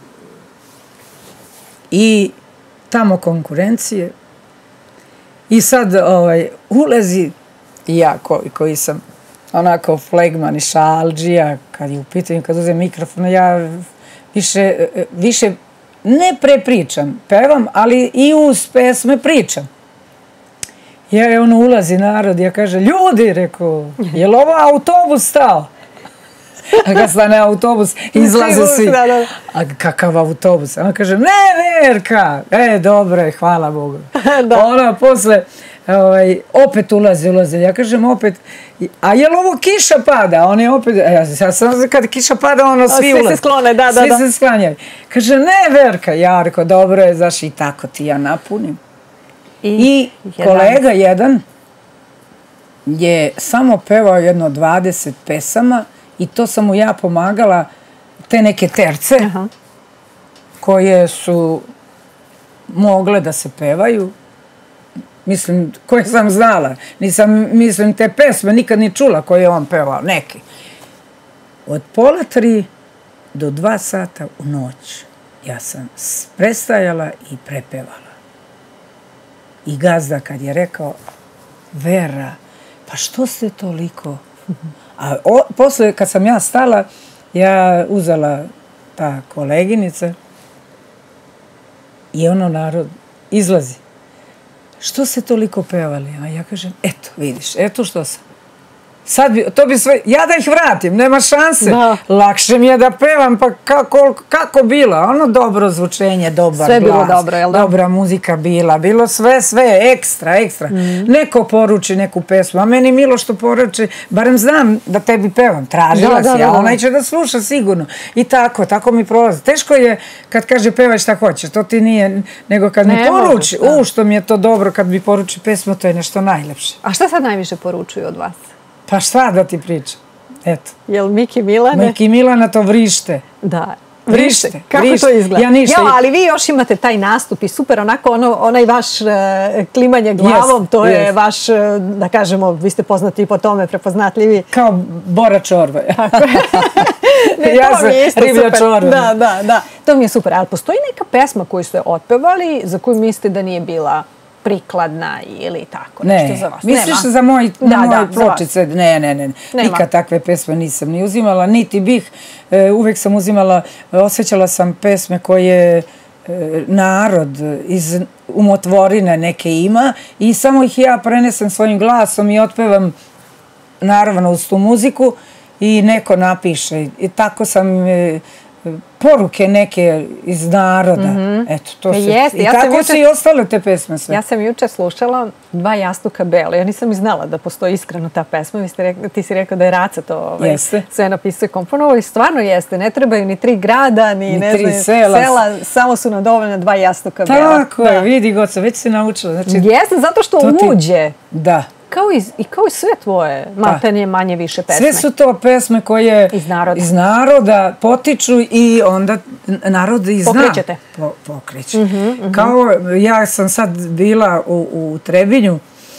I tamo konkurencije. I sad ulazi ja koji sam onako flegman i šalđija, kad je u pitanju, kad uzem mikrofon, ja više ne prepričam, pevam, ali i uz pesme pričam. Ja ono ulazi narod, ja kaže, ljudi, rekao, je li ovo autobus stao? A kad stane autobus, izlaze svi. A kakav autobus? Ona kaže, ne, Verka! Dobro je, hvala Bogu. Ona posle, opet ulaze. Ja kažem opet, a je li ovo kiša pada? On je opet, ja sam kad kiša pada, ono svi ulaze. Svi se sklone, da. Svi se sklanjaju. Kaže, ne, Verka. Ja rekao, dobro je, znaš, i tako ti ja napunim. I kolega jedan je samo pevao jedno 20 pesama i to sam mu ja pomagala, te neke terce koje su mogle da se pevaju. Mislim, koje sam znala. Mislim, te pesme nikad ni čula koje je on pevao, neke. Od 2:30 do 2 sata u noć ja sam prestajala i prepevala. I gazda kad je rekao, Vera, pa što ste toliko? A posle kad sam ja stala, ja uzela ta koleginica i ono narod izlazi. Što ste toliko pevali? A ja kažem, eto, vidiš, eto što sam. Sad bi, to bi sve, ja da ih vratim, nema šanse. Lakše mi je da pevam, pa kako bilo? Ono dobro zvučenje, dobar glas. Sve bilo dobro, jel da? Dobra muzika bila, bilo sve, ekstra. Neko poruči neku pesmu, a meni milo što poruči, barem znam da tebi pevam, tražila si, a onaj će da sluša sigurno. I tako mi prolazi. Teško je kad kaže pevaj šta hoćeš, to ti nije, nego kad mi poruči, što mi je to dobro, kad mi poruči pesmu, to je nešto najlepše. A šta sad najviše poručuju od vas? Pa šta da ti pričam? Eto. Jel Miki Milane? Miki Milana to vrište. Da. Vrište. Kako to izgleda? Ja ništa. Ali vi još imate taj nastup i super, onako onaj vaš klimanje glavom, to je vaš, da kažemo, vi ste poznati i po tome, prepoznatljivi. Kao Bora Čorba. Tako je. Ja sam riblja čorba. Da. To mi je super. Ali postoji neka pesma koju ste otpevali, za koju mislite da nije bila prikladna ili tako, nešto za vas? Misliš za moje pločice? Ne. Nikad takve pesme nisam ni uzimala, niti bih. Uvek sam uzimala, osjećala sam pesme koje narod iz umotvorine neke ima i samo ih ja prenesem svojim glasom i otpevam naravno uz tu muziku i neko napiše. I tako sam poruke neke iz naroda. Eto, to se... I tako su i ostale te pesme sve. Ja sam juče slušala Dva jastuka belo. Ja nisam i znala da postoji iskreno ta pesma. Ti si rekao da je Raca to sve napisao i komponovao. I stvarno jeste. Ne trebaju ni 3 grada, ni 3 sela. Samo su nam dovoljna 2 jastuka bela. Tako je, vidi Goco, već si naučila. Jeste, zato što uđe. Da. Kao i sve tvoje, maltene manje više pesme. Sve su to pesme koje iz naroda potiču i onda narod i zna. Pokrećete. Pokreće. Kao ja sam sad bila u Trebinju,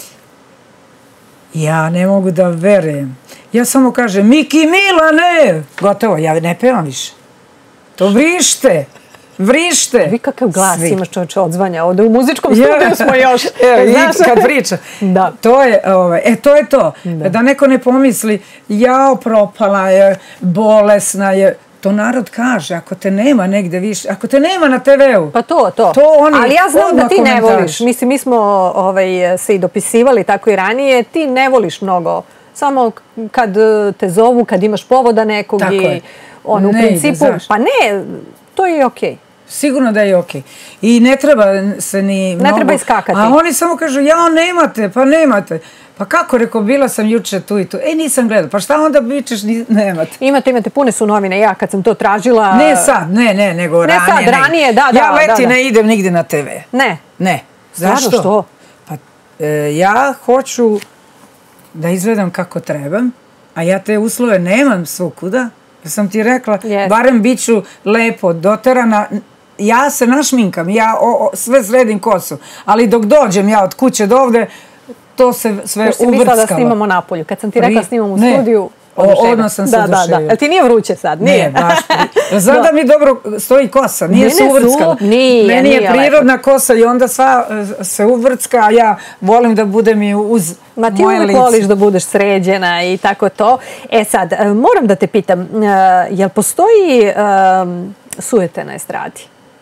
ja ne mogu da verujem. Ja samo kažem, Miki Milane! Gotovo, ja ne pevam više. To vrište. Vi kakav glas imaš, čovječe, odzvanja. Ovdje u muzičkom studiju smo još. Kad pričam. To je to. Da neko ne pomisli, jao, propala je, bolesna je. To narod kaže, ako te nema negde više, ako te nema na TV-u. Pa to. Ali ja znam da ti ne voliš. Mislim, mi smo se i dopisivali tako i ranije. Ti ne voliš mnogo. Samo kad te zovu, kad imaš povoda nekog i u principu, pa ne, to je okej. Sigurno da je okej. I ne treba se ni mnogo... Ne treba iskakati. A oni samo kažu, jao, nemate, pa nemate. Pa kako, rekao, bila sam juče tu i tu. Nisam gledala. Pa šta onda vičeš, nemate. Imate, pune su novine. Ja kad sam to tražila... Ne sad, ne, nego ranije. Ne sad, ranije, da. Ja leti ne idem nigde na TV. Ne? Ne. Zašto? Što? Pa ja hoću da izgledam kako trebam, a ja te uslove nemam svukuda. Ja sam ti rekla, barem bit ću lepo doterana. Ja se našminkam, ja sve sredim kosu, ali dok dođem ja od kuće do ovde, to se sve uvrckalo. Mislila da snimamo napolju. Kad sam ti rekla snimam u studiju, odmah sam se oduševila. Jel ti nije vruće sad? Nije, baš. Znam da mi dobro stoji kosa, nije se uvrckala. Meni je prirodna kosa i onda sva se uvrcka, a ja volim da budem i uz moje lice. Ma ti uvijek voliš da budeš sređena i tako to. Sad, moram da te pitam, jel postoji sujete na estradi?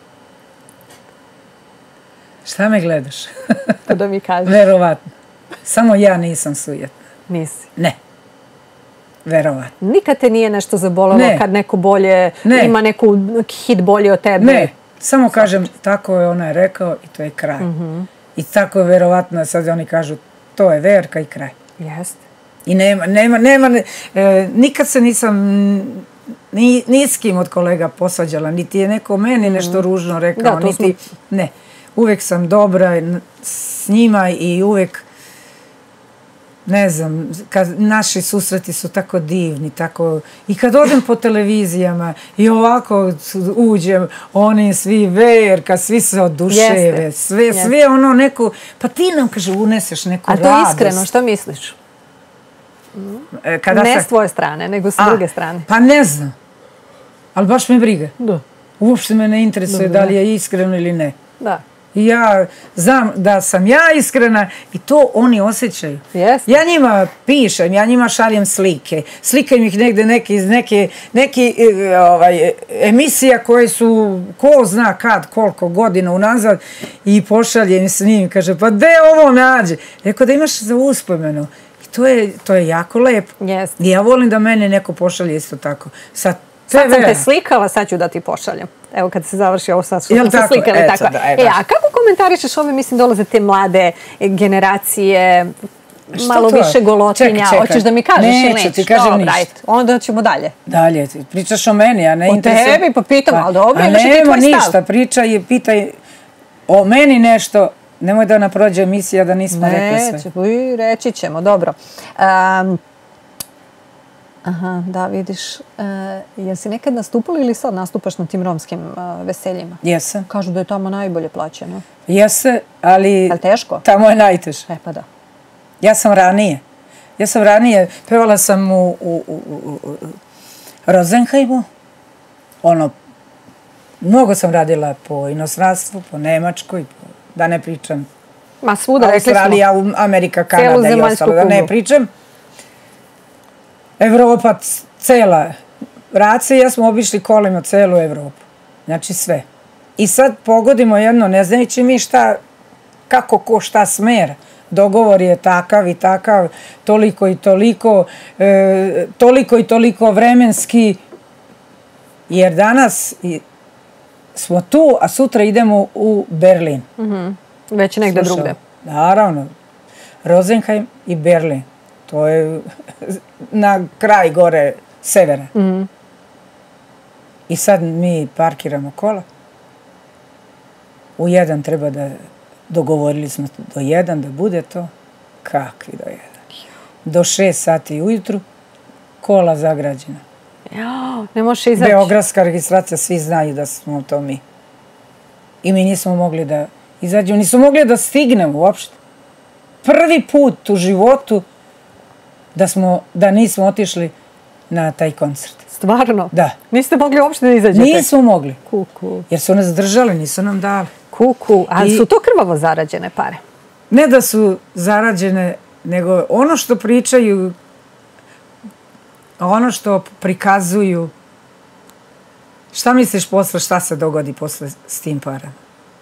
Šta me gledaš? To da mi kažeš. Verovatno. Samo ja nisam sujetna. Nisi? Ne. Verovatno. Nikad te nije nešto zabolalo kad neko bolje, ima neku hit bolje od tebe? Ne. Samo kažem, tako je onaj rekao i to je kraj. I tako je verovatno, sad oni kažu, to je verka i kraj. Jeste. I nema, nikad se nisam ni s kim od kolega posvađala, niti je neko meni nešto ružno rekao, niti... Ne. Uvijek sam dobra s njima i uvijek, ne znam, naši susreti su tako divni, tako... I kad odem po televizijama i ovako uđem, oni svi verka, svi se oduševe, sve ono neko... Pa ti nam, kaže, uneseš neku radost. A to iskreno, što misliš? Ne s tvoje strane, nego s druge strane. Pa ne znam, ali baš me briga. Da. Uopšte me ne interesuje da li je iskreno ili ne. Da. I ja znam da sam ja iskrena i to oni osjećaju. Ja njima pišem, ja njima šaljem slike. Slikam ih negde iz neke emisija koje su ko zna kad, koliko godina unazad i pošaljem s njim. Kaže, pa gde ovo nađe? Rekao da imaš za uspomenu. I to je jako lepo. I ja volim da mene neko pošalje isto tako. Sad sam te slikala, sad ću da ti pošaljem. Evo kad se završi ovo sad što smo se slikali. A kako komentarišeš ove, mislim, dolaze te mlade generacije, malo više golotinja? Hoćeš da mi kažeš ili nećeš? Neću, ti kažem ništa. Onda ćemo dalje. Dalje, pričaš o meni, a ne interesuje. O tebi, pa pitam, ali dobro, imaš i ti tvoj stav. A nema ništa, pričaj i pitaj o meni nešto. Nemoj da naprođe emisija da nismo rekli sve. Neće, reći ćemo, dobro. Aha, da, vidiš. Jesi nekad nastupala ili sad nastupaš na tim romskim veseljima? Jesam. Kažu da je tamo najbolje plaćeno. Jeste, ali... Je li teško? Tamo je najteže. Pa da. Ja sam ranije, pevala sam u Rosenheimu. Mnogo sam radila po inostranstvu, po Nemačkoj, da ne pričam. Ma svuda, rekli smo. Australija, Amerika, Kanada i ostalo, da ne pričam. Evropa, cela racija, ja smo obišli kolima celu Evropu. Znači sve. I sad pogodimo jedno, ne znajući mi kako ko šta smera. Dogovor je takav i takav, toliko i toliko vremenski. Jer danas smo tu, a sutra idemo u Berlin. Već negde drugde. Naravno. Rosenheim i Berlin. To je na kraj gore severa. I sad mi parkiramo kola. U 1 treba da dogovorili smo do 1 da bude to. Kakvi do 1? Do 6 sati ujutru kola zagrađena. Ne može izaći. Beogradska registracija, svi znaju da smo to mi. I mi nismo mogli da izađemo, nismo mogli da stignemo uopšte. Prvi put u životu da nismo otišli na taj koncert. Stvarno? Da. Niste mogli uopšte da izađete? Nismo mogli. Kuku. Jer su nas držali, nisu nam dali. Kuku. Ali su to krvavo zarađene pare? Ne da su zarađene, nego ono što pričaju, ono što prikazuju. Šta misliš posle, šta se dogodi posle s tim parama?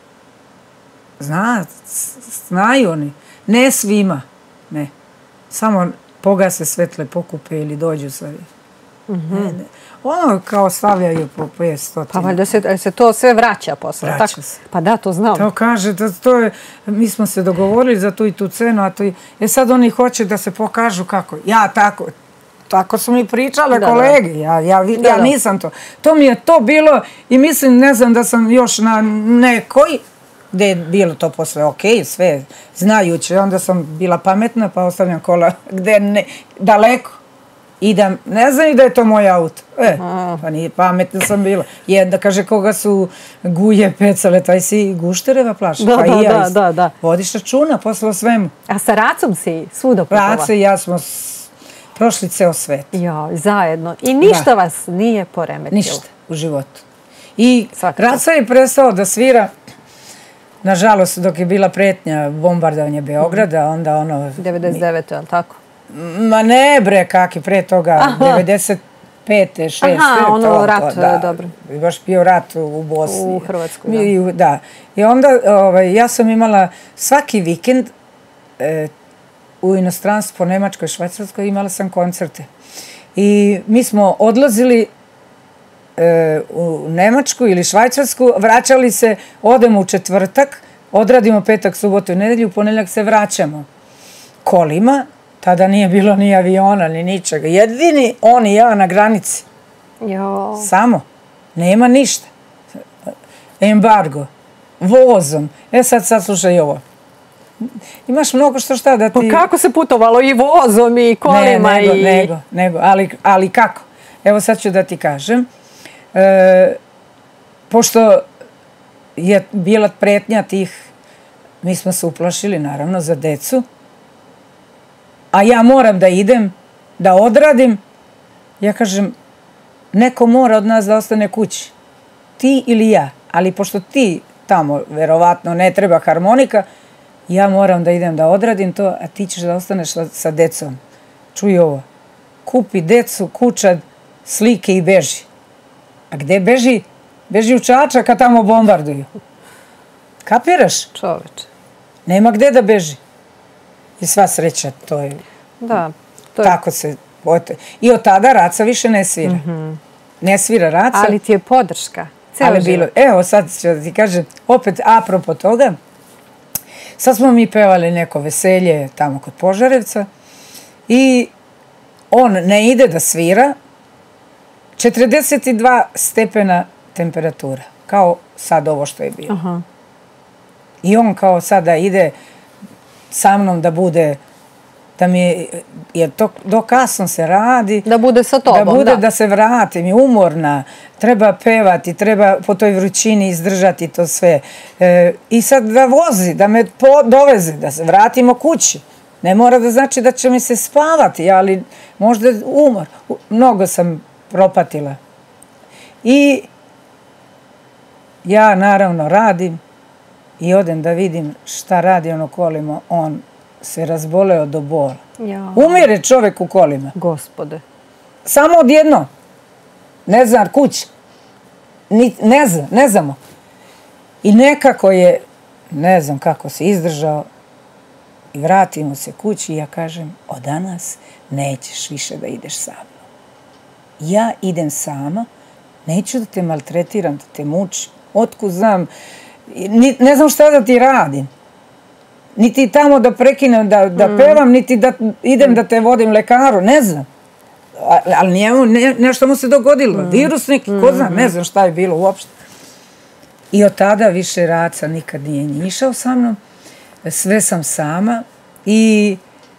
Znaju oni. Ne svima. Ne. Samo pogase svetle, pokupe ili dođu sa Ono kao stavljaju po 500. Pa valjda se to sve vraća posle. Vraća se. Pa da, to znam. To kaže, mi smo se dogovorili za tu i tu cenu, sad oni hoće da se pokažu kako. Ja tako su mi pričale kolege, ja nisam to. To mi je to bilo i mislim, ne znam da sam još na nekoj, gde je bilo to posle okej, sve znajuće, onda sam bila pametna pa ostavljam kola gde daleko. I da ne znaju da je to moj auto. Pa nije, pametna sam bila. Jedna kaže koga su guje pecale, taj si guštereva plaša. Pa i ja isto. Vodiš računa posle o svemu. A sa Racom si svuda putova? Raca i ja smo prošli ceo svet. Zajedno. I ništa vas nije poremetilo? Ništa u životu. I Raca je prestao da svira, nažalost, dok je bila pretnja bombardovanja Beograda, onda 99. je li tako? Ma ne bre, kaki pre toga, 95. 6. Aha, ono rat, dobro. Baš bio rat u Bosni. U Hrvatskoj, da. Da. I onda ja sam imala svaki vikend u inostranstvu, po Nemačkoj, Švajcarskoj, imala sam koncerte. I mi smo odlazili u Nemačku ili Švajcarsku, vraćali se, odemo u četvrtak, odradimo petak, subotu i nedelju, u ponedeljak se vraćamo kolima. Tada nije bilo ni aviona, ni ničega. Jedini on i ja na granici. Samo. Nema ništa. Embargo. Vozom. Sad slušaj ovo. Imaš mnogo šta da ti... Pa kako se putovalo i vozom i kolima i... Nego. Ali kako? Evo sad ću da ti kažem. Pošto je bila pretnja tih, mi smo se uplašili, naravno, za decu, a ja moram da idem, da odradim, ja kažem, neko mora od nas da ostane kući. Ti ili ja. Ali pošto ti tamo, verovatno, ne treba harmonika, ja moram da idem da odradim to, a ti ćeš da ostaneš sa decom. Čuj ovo. Kupi decu, kućad, slike i beži. A gde beži? Beži u Čačak, a tamo bombarduju. Kapiraš? Čoveče. Nema gde da beži. I sva sreća, to je... Da. Tako se... I od tada Raca više ne svira. Ne svira Raca. Ali ti je podrška. Ceo život. Evo, sad ću da ti kažem, opet apropo toga, sad smo mi pevali neko veselje tamo kod Požarevca i on ne ide da svira, 42 stepena temperatura, kao sad ovo što je bilo. I on kao sada ide sa mnom da bude, da mi, jer to do kasno se radi. Da bude sa tobom, da. Bude da se vratim, je umorna, treba pevati, treba po toj vrućini izdržati to sve. I sad da vozi, da me doveze, da se vratimo kući. Ne mora da znači da će mi se spavati, ali možda umor. Mnogo sam propatila. I ja naravno radim i odem da vidim šta radi ono kolima. On se razboleo do bola. Umire čovek u kolima. Gospode. Samo odjedno. Ne znam, kući. Ne znamo. I nekako je, ne znam kako se izdržao, i vratimo se kući i ja kažem, od danas nećeš više da ideš sa mnom. Ja idem sama, neću da te maltretiram, da te mučim. Otkud znam, ne znam šta da ti radim. Niti tamo da prekinem da pevam, niti da idem da te vodim lekaru, ne znam. Ali njemu nešto mu se dogodilo, virus neki, ko zna, ne znam šta je bilo uopšte. I od tada više Raca nikad nije ni išao sa mnom, sve sam sama i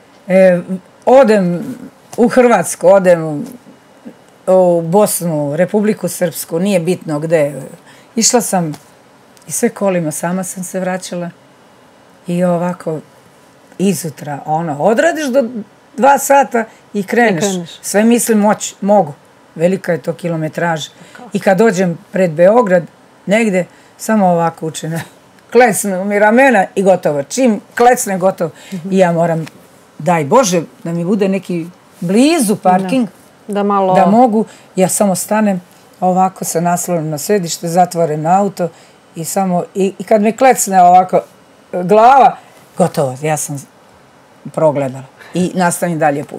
odem u Hrvatsku, odem u Bosnu, Republiku Srpsku, nije bitno gde. Išla sam i sve kolima, sama sam se vraćala i ovako izutra, odradiš do 2 sata i kreneš. Sve mislim mogu. Velika je to kilometraža. I kad dođem pred Beograd, negde, samo ovako učine. Klecne mi ramena i gotovo. Čim klecne, gotovo. I ja moram, daj Bože, da mi bude neki blizu parking. Da malo... Da mogu. Ja samo stanem, ovako se naslonim na sedište, zatvorim auto i samo, i kad mi klecne ovako glava, gotovo, ja sam progledala. I nastavim dalje put.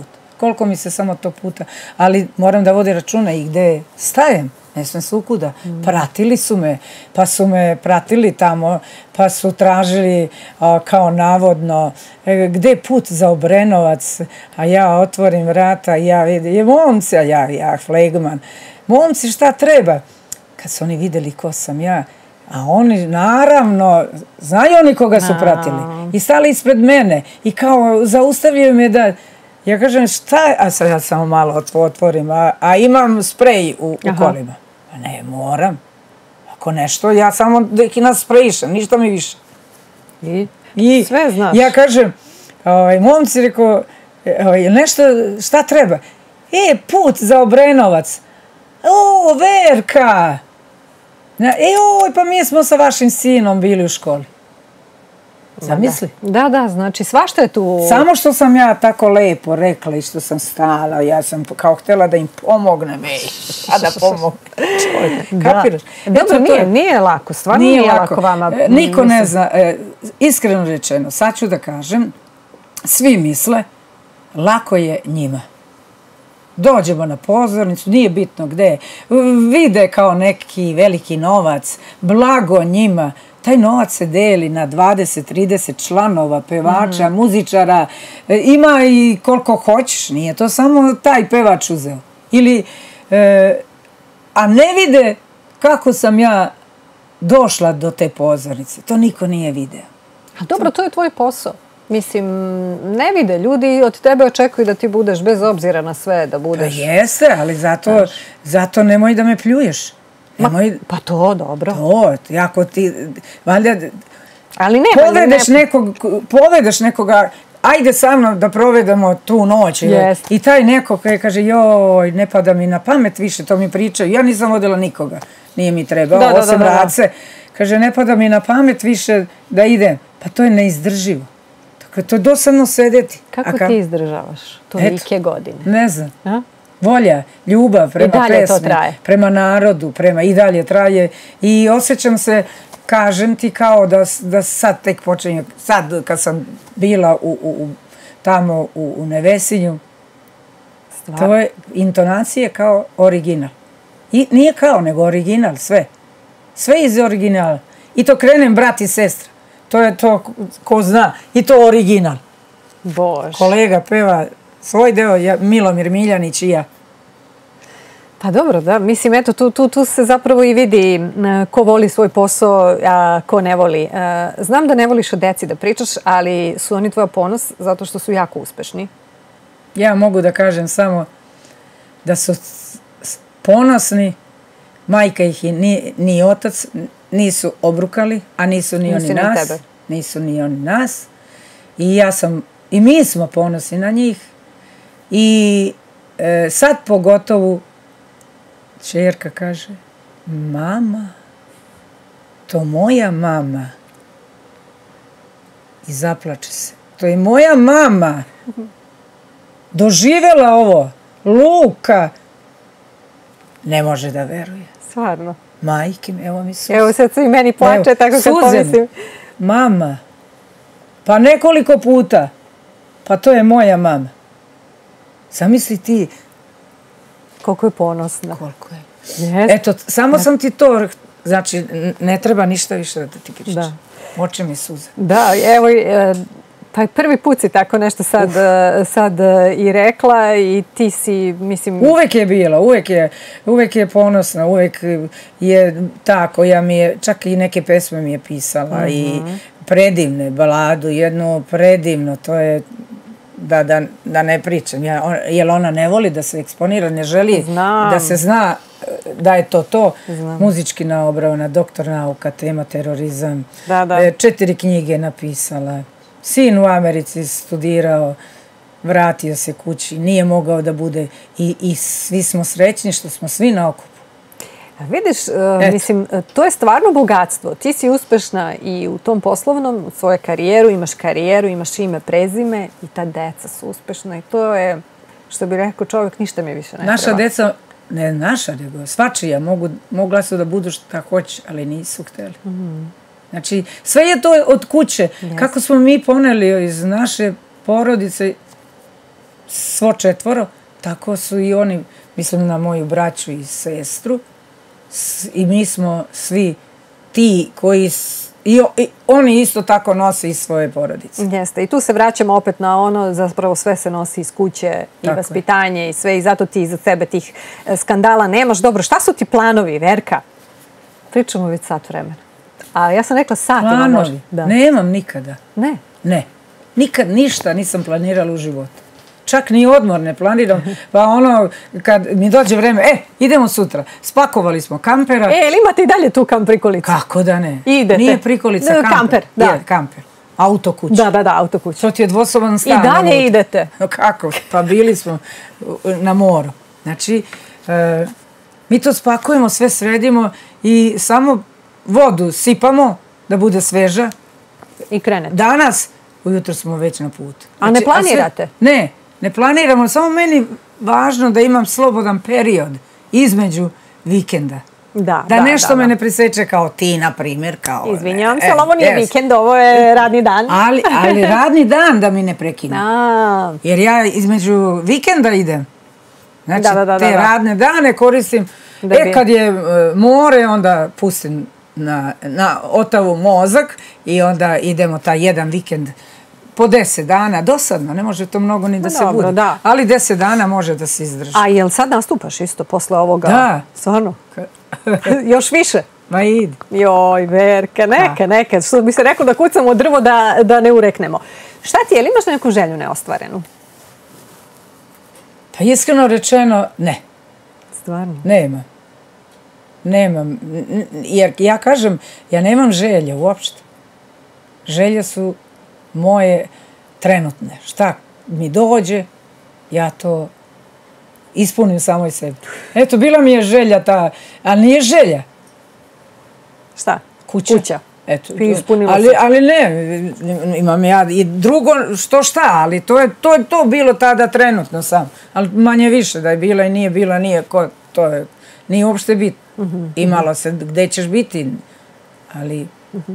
koliko mi se samo to puta. Ali moram da vodi računa i gde stajem. Ne smem svukuda. Pratili su me, pa su me pratili tamo, pa su tražili kao navodno gde je put za Obrenovac, a ja otvorim vrata, ja vidim, je momci, a ja flegman, momci šta treba? Kad su oni videli ko sam ja, a oni naravno, znaju oni koga su pratili i stali ispred mene i kao zaustavljaju me da, ja kažem šta, a sad ja samo malo otvorim, a imam sprej u kolima. Ne, moram. Ako nešto, ja samo da ih nas sprejišem, ništa mi više. I sve znaš. Ja kažem, momci, rekao, nešto, šta treba? Put za Obrenovac. O, Verka! Pa mi smo sa vašim sinom bili u školi. Zamisli. Da, znači svašta je tu. Samo što sam ja tako lepo rekla i što sam stala, ja sam kao htjela da im pomognem, a da pomognem. Kapiraš? Dobro, nije lako, stvarno nije lako vama. Niko ne zna, iskreno rečeno, sad ću da kažem, svi misle, lako je njima. Dođemo na pozornicu, nije bitno gde, vide kao neki veliki novac, blago njima. Taj novac se deli na 20-30 članova, pevača, muzičara, ima i koliko hoćeš, nije to samo taj pevač uzeo. A ne vide kako sam ja došla do te pozornice, to niko nije video. A dobro, to je tvoj posao. Mislim, ne vide, ljudi od tebe očekuju da ti budeš bez obzira na sve, da budeš... Jeste, ali zato nemoj da me pljuješ. Pa to, dobro. To, ako ti, valjda, povedeš nekoga, ajde sa mnom da provedemo tu noć. I taj neko koji kaže, joj, ne pada mi na pamet više, to mi pričaju. Ja nisam vodila nikoga, nije mi trebao, osim Race. Kaže, ne pada mi na pamet više da idem. Pa to je neizdrživo. Dakle, to je dosadno sedeti. Kako ti izdržavaš tolike godine? Ne znam. Volja, ljubav prema pesmi, prema narodu, i dalje traje. I osjećam se, kažem ti, kao da sad tek počinje, sad kad sam bila tamo u Nevesinju, to je intonacije kao original. I nije kao, nego original, sve. Sve iz originala. I to krenem brat i sestra. To je to ko zna. I to original. Bože. Kolega peva svoj deo, Milomir Miljanić i ja. Pa dobro, da. Mislim, eto, tu se zapravo i vidi ko voli svoj posao, a ko ne voli. Znam da ne voliš o deci da pričaš, ali su oni tvoj ponos zato što su jako uspešni. Ja mogu da kažem samo da su ponosni, majka ih ni otac nisu obrukali, a nisu ni oni nas. Nisu ni oni nas. I mi smo ponosni na njih. I sad pogotovo čerka kaže, mama, to moja mama. I zaplače se. To je moja mama. Doživjela ovo. Luka. Ne može da veruje. Stvarno. Majke, evo mi suze. Evo sad se i meni plače, tako kad pomislim. Mama. Pa nekoliko puta. Pa to je moja mama. Zamisli ti. Koliko je ponosna. Koliko je. Eto, samo sam ti to, znači, ne treba ništa više da ti pričaš. Oče mi suze. Da, evo, taj prvi put si tako nešto sad i rekla i ti si, mislim... Uvek je bila, uvek je ponosna, uvek je tako, čak i neke pesme mi je pisala i predivne, baladu, jednu predivnu, to je da ne pričam, jer ona ne voli da se eksponira, ne želi da se zna da je to. Muzički naobrazovana, doktor nauka, tema terorizam, 4 knjige napisala. Sin u Americi studirao, vratio se kući, nije mogao da bude i svi smo srećni što smo svi na okupu. Vidiš, mislim, to je stvarno bogatstvo. Ti si uspešna i u tom poslovnom, u svojoj karijeru, imaš ime, prezime i ta deca su uspešna i to je, što bi rekao čovjek, ništa mi više ne treba. Naša deca, ne naša, nego svačija, mogla su da budu šta hoće, ali nisu htjeli. Znači, sve je to od kuće. Kako smo mi poneli iz naše porodice, svo četvoro, tako su i oni, mislim na moju braću i sestru, i mi smo svi ti koji i oni isto tako nose iz svoje porodice. Jeste. I tu se vraćamo opet na ono, zapravo sve se nosi iz kuće i vaspitanje i sve, i zato ti iza sebe tih skandala nemaš. Dobro, šta su ti planovi, Verka? Pričamo već sat vremena. A ja sam rekla sat. Planovi? Nemam nikada. Ne? Ne. Nikad ništa nisam planirala u životu. Čak ni odmor ne planiram. Pa ono, kad mi dođe vreme, idemo sutra. Spakovali smo kampera. Ili imate i dalje tu prikolicu? Kako da ne? Idete. Nije prikolica, kamper. Da. Kamper. Autokuća. Da, autokuća. To ti je dvosoban stan. I dalje idete. Kako? Pa bili smo na moru. Znači, mi to spakujemo, sve sredimo i samo vodu sipamo da bude sveža. I krenete. Danas, ujutro smo već na putu. A ne planirate? Ne planiramo. Samo meni važno da imam slobodan period između vikenda. Da nešto me ne priseče kao ti, na primjer. Izvinjavam se, ali ovo nije vikend, ovo je radni dan. Ali radni dan da mi ne prekine. Jer ja između vikenda idem. Znači, te radne dane koristim. Kad je more, onda pustim na Otavu mozak i onda idemo taj jedan vikend po 10 dana, dosadno, ne može to mnogo ni da se bude, ali 10 dana može da se izdrži. A jel sad nastupaš isto posle ovoga? Da. Stvarno? Još više? Ma idi. Joj, Verka, neka. Što bi se reklo da kucamo drvo da ne ureknemo. Šta ti je, ili imaš neku želju neostvarenu? Pa iskreno rečeno, ne. Stvarno? Nemam. Jer ja kažem, ja nemam želje uopšte. Želje su moje trenutne. Šta mi dođe, ja to ispunim samoj sebi. Eto, bila mi je želja ta, ali nije želja. Šta? Kuća. Eto, ispunila ali ne, imam ja i drugo, šta, ali to je to bilo tada trenutno sam. Ali manje više da je bila i nije bila, to je, nije uopšte bitno. Imalo se gde ćeš biti, ali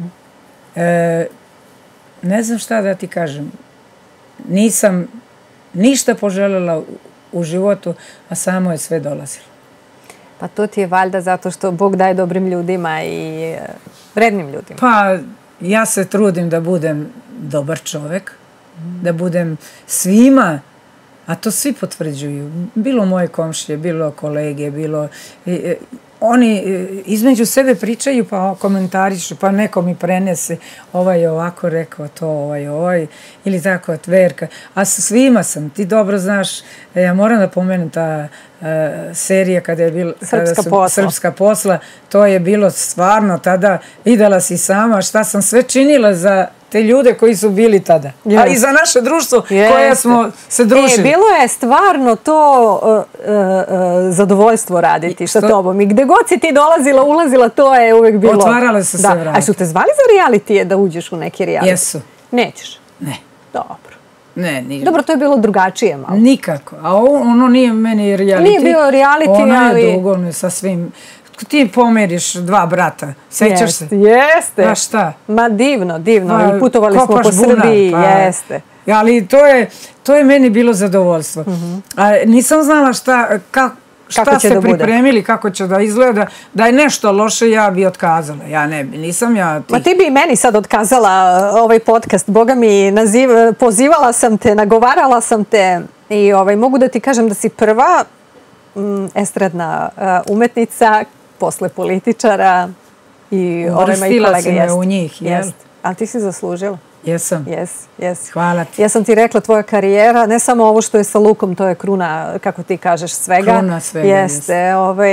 ne znam šta da ti kažem. Nisam ništa poželjela u životu, a samo je sve dolazilo. Pa to ti je valjda zato što Bog daje dobrim ljudima i vrednim ljudima. Pa ja se trudim da budem dobar čovek, da budem svima, a to svi potvrđuju. Bilo moje komšije, bilo kolege, bilo... Oni između sebe pričaju pa komentarišu, pa neko mi prenese ovaj je ovako rekao to, ovaj, ili tako, Verka. A sa svima sam, ti dobro znaš, ja moram da pomenem ta serija kada je bila Srpska posla, to je bilo stvarno tada, videla si sama šta sam sve činila za te ljude koji su bili tada. A i za naše društvo koje smo se družili. Bilo je stvarno to zadovoljstvo raditi sa tobom. I gde god si ti dolazila, ulazila, to je uvek bilo... Otvarale su se vrata. A su te zvali za realitije da uđeš u neki reality? Jesu. Nećeš? Ne. Dobro. Ne, nije. Dobro, to je bilo drugačije malo. Nikako. A ono nije meni reality. Nije bilo reality, ali... Ono je dugovno sa svim... Ti pomeriš dva brata, sećaš se? Jeste. Pa šta? Ma divno. I putovali smo po Srbiji, jeste. Ali to je meni bilo zadovoljstvo. Nisam znala šta ste pripremili, kako će da izgleda. Da je nešto loše, ja bi otkazala. Ja ne bi, nisam ja... Ma ti bi i meni sad otkazala ovaj podcast. Boga mi, pozivala sam te, nagovarala sam te i mogu da ti kažem da si prva estradna umetnica posle političara i uvrstila si me u njih, jel? Ali ti si zaslužila. Jesam. Jes. Hvala ti. Ja sam ti rekla, tvoja karijera, ne samo ovo što je sa Lukom, to je kruna, kako ti kažeš, svega. Kruna svega, jeste.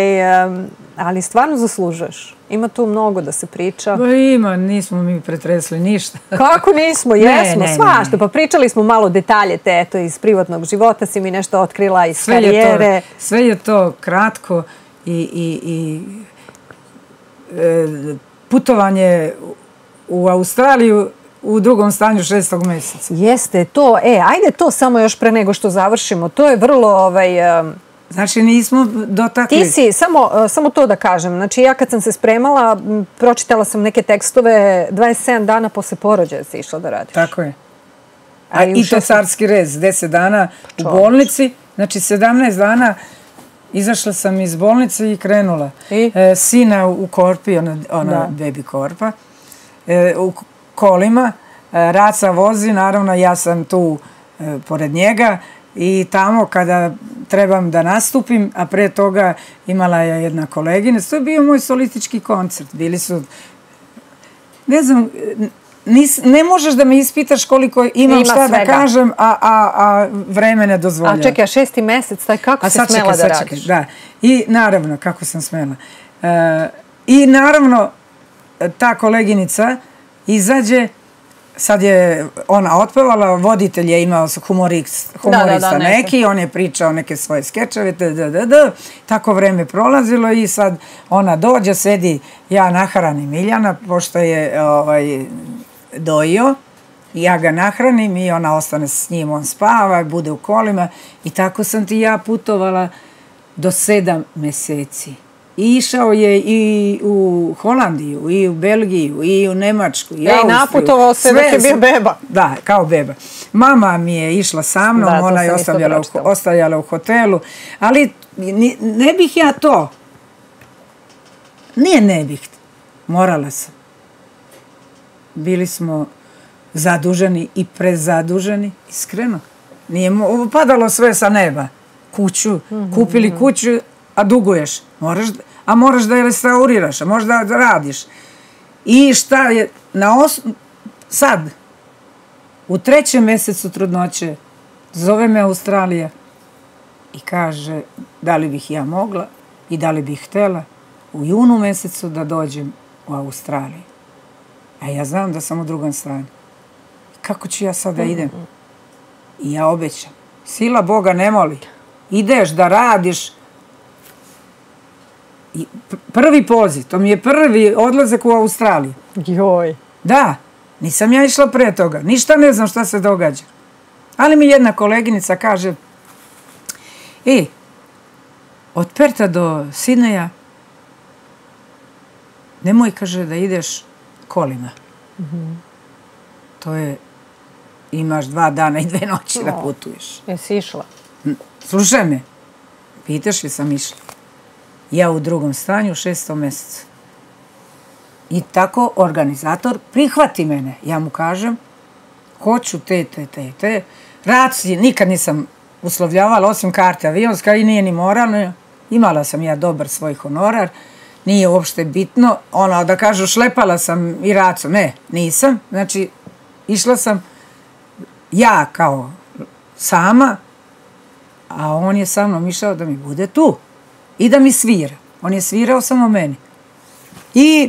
Ali stvarno zaslužuješ. Ima tu mnogo da se priča. Ima, nismo mi pretresli ništa. Kako nismo? Jesmo, svašta. Pa pričali smo malo detalje te, eto, iz privatnog života, si mi nešto otkrila iz karijere. Sve je to kratko i putovanje u Australiju u drugom stanju 6. meseca. Jeste, to. Ajde to samo još pre nego što završimo. To je vrlo... Znači, nismo dotakli... Ti si, samo to da kažem. Znači, ja kad sam se spremala, pročitala sam neke tekstove, 27 dana posle porođaja si išla da radiš. Tako je. I to carski rez, 10 dana u bolnici, znači 17 dana izašla sam iz bolnice i krenula. Sina u korpi, ona baby korpa, u kolima, Raca vozi, naravno ja sam tu pored njega i tamo kada trebam da nastupim, a pre toga imala je jedna kolegina, to je bio moj solistički koncert, bili su, ne znam, ne možeš da me ispitaš koliko imam šta da kažem, a vreme ne dozvoljava. A čekaj, 6. mesec, kako si smela da radiš? Da, i naravno, kako sam smela. I naravno, ta koleginica izađe, sad je ona otpevala, voditelj je imao humorista neki, on je pričao neke svoje skečeve, tako vreme prolazilo i sad ona dođe, sedi, ja nahranim Miljana, pošto je dojio, ja ga nahranim i ona ostane s njim, on spava, bude u kolima i tako sam ti ja putovala do 7 meseci. I išao je i u Holandiju, i u Belgiju, i u Nemačku, i Austriju. Naputovao se dok je bio beba. Da, kao beba. Mama mi je išla sa mnom, ona je ostajala u hotelu, ali ne bih ja to. Ne bih. Morala sam. Bili smo zaduženi i prezaduženi, iskreno. Nije padalo sve sa neba. Kuću, kupili kuću, a duguješ. Moraš da je restauriraš, a možda da radiš. I šta je, sad, u 3. mesecu trudnoće, zove me Australija i kaže da li bih ja mogla i da li bih htela u junu mesecu da dođem u Australiju. A ja znam da sam u drugom stanju. Kako ću ja sad da idem? I ja obećam. Sila Boga ne moli. Ideš da radiš. Prvi poziv, to mi je prvi odlazak u Australiju. Joj. Da, nisam ja išla pre toga. Ništa ne znam šta se događa. Ali mi jedna koleginica kaže, od Perta do Sidneja nemoj, kaže, da ideš kolima. To je, imaš 2 dana i 2 noći da putuješ. Jesi išla? Slušaj me, pitaš li sam išla. Ja u drugom stanju, 6. mesecu. I tako organizator prihvati mene. Ja mu kažem, hoću te. Raci, nikad nisam uslovljavala, osim karte avionska i nije ni moralno. Imala sam ja dobar svoj honorar. Nije uopšte bitno. Da kažu, šlepala sam i racu. Ne, nisam. Znači, išla sam ja kao sama, a on je sa mnom išao da mi bude tu. I da mi svira. On je svirao samo meni. I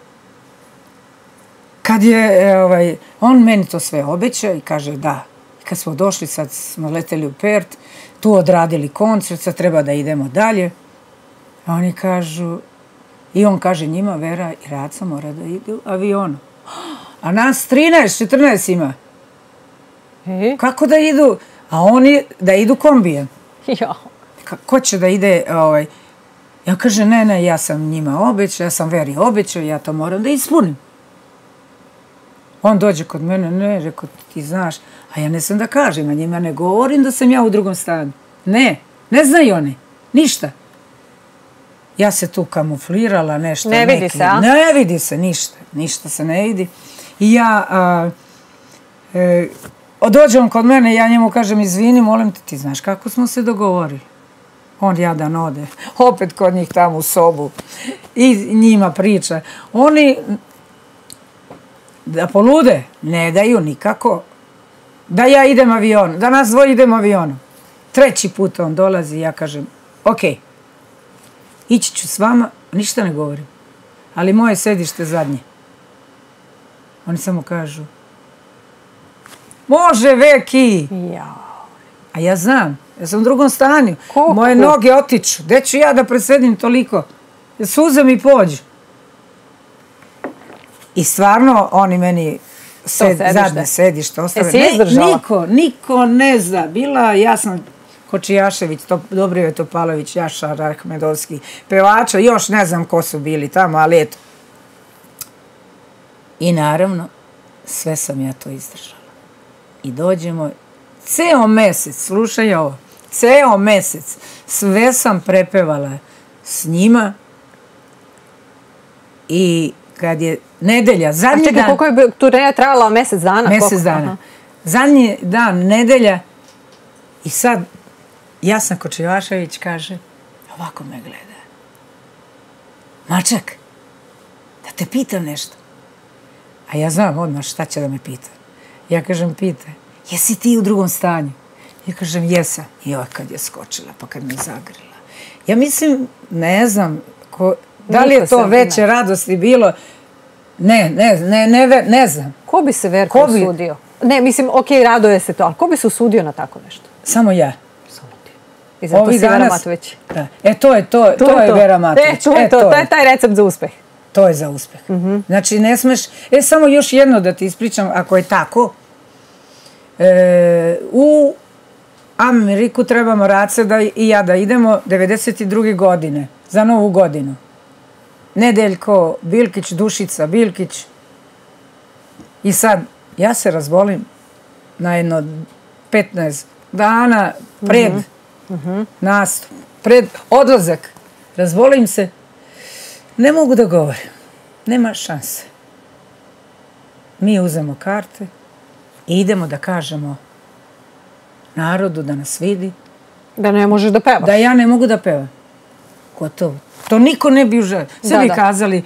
kad je on meni to sve obećao i kaže da. Kad smo došli, sad smo leteli u Pert, tu odradili koncert, sad treba da idemo dalje. A oni kažu, i on kaže njima, Vera i Raca mora da idu avionu. A nas 13, 14 ima. Kako da idu? A oni da idu kombijem. Ko će da ide, ja kaže, ne, ja sam njima obećao, ja sam Veri obećao, ja to moram da ispunim. On dođe kod mene, ne, rekao, ti znaš, a ja ne sam da kažem, a njima ne govorim da sam ja u drugom stanu. Ne znaju oni, ništa. Ja se tu kamuflirala, nešto. Ne vidi se, a? Ne vidi se, ništa se ne vidi. I ja, dođe on kod mene, ja njemu kažem, izvini, molim te, ti znaš kako smo se dogovorili? On jadan ode, opet kod njih tamo u sobu i njima priča. Oni da polude, ne daju nikako da ja idem avionom, da nas dvoje idemo avionom. 3. put on dolazi i ja kažem, ok, ići ću s vama, ništa ne govorim, ali moje sedište zadnje. Oni samo kažu, može Veki! A ja znam, ja sam u drugom stanju. Moje noge otiču. Gde ću ja da presedim toliko? Suze mi pođu. I stvarno, oni meni zadnje sedište ostave. Niko ne zna. Bila, ja sam Kočijašević, Dobrivoje Topalović, Jaša Rahmedovski, pevača, još ne znam ko su bili tamo, ali eto. I naravno, sve sam ja to izdržala. I dođemo, ceo mesec, slušaj ovo, ceo mesec, sve sam prepevala s njima i kad je nedelja, zadnji dan... A čekaj, koliko je turneja trajala? Mesec dana? Mesec dana. Zadnji dan, nedelja, i sad Jasna Kočivašević kaže, ovako me gleda. Mačak, da te pitam nešto. A ja znam odmah šta će da me pita. Ja kažem, pitaj, jesi ti u drugom stanju? Ja kažem, jesam. I ova kad je skočila, pa kad me zagrila. Ja mislim, ne znam, da li je to veće radosti bilo? Ne znam. Ko bi se Verko usudio? Ne, mislim, okej, raduje se to, ali ko bi se usudio na tako nešto? Samo ja. I zato si Vera Matović. To je Vera Matović. To je taj recept za uspeh. To je za uspeh. Znači, ne smeš... samo još jedno da ti ispričam, ako je tako. U Ameriku trebamo Race i ja da idemo 92. godine, za Novu godinu. Nedeljko Bilkić, Dušica Bilkić. I sad, ja se razbolim na jedno 15 dana pred nastup, pred odlazak. Razbolim se. Ne mogu da govorim. Nema šanse. Mi uzemo karte i idemo da kažemo narodu da nas vidi. Da ne možeš da pevaš. Da ja ne mogu da pevam. Gotovo. To niko ne bi uželio. Sve bi kazali,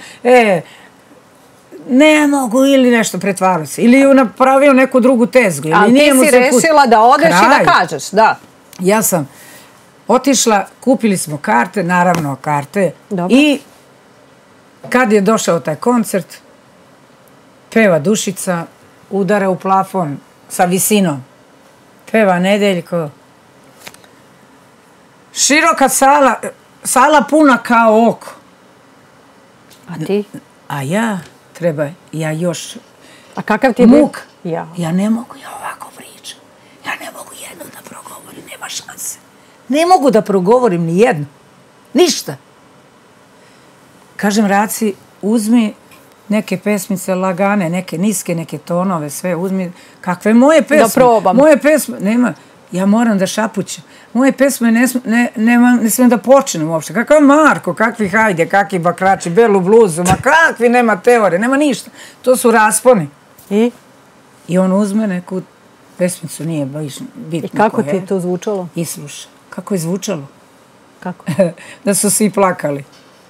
ne mogu ili nešto pretvarao se. Ili napravio neku drugu tezgu. Ali ti si rešila da odeš i da kažeš, da. Ja sam otišla, kupili smo karte, naravno karte. I kad je došao taj koncert, peva Dušica, udara u plafon sa visinom. Peva Nedeljko. Široka sala puna kao oko. A ti? A ja još... A kakav ti je bio? Muk. Ja ne mogu, ja ovako pričam. Ja ne mogu jedno da progovorim, nema šanse. Ne mogu da progovorim ni jedno. Ništa. Kažem Raci, uzmi neke pesmice lagane, neke niske, neke tonove, sve uzmi. Kakve moje pesme? Da probam. Moje pesme, nema, ja moram da šapućem. Moje pesme ne smijem da počnem uopšte. Kakav Marko, kakvi Hajde, kakvi Bakrači, Belu bluzu, ma kakvi, nema teore, nema ništa. To su rasponi. I on uzme neku pesmicu, nije bitno. I kako ti je to zvučalo? I sluša. Kako je zvučalo? Kako? Da su svi plakali.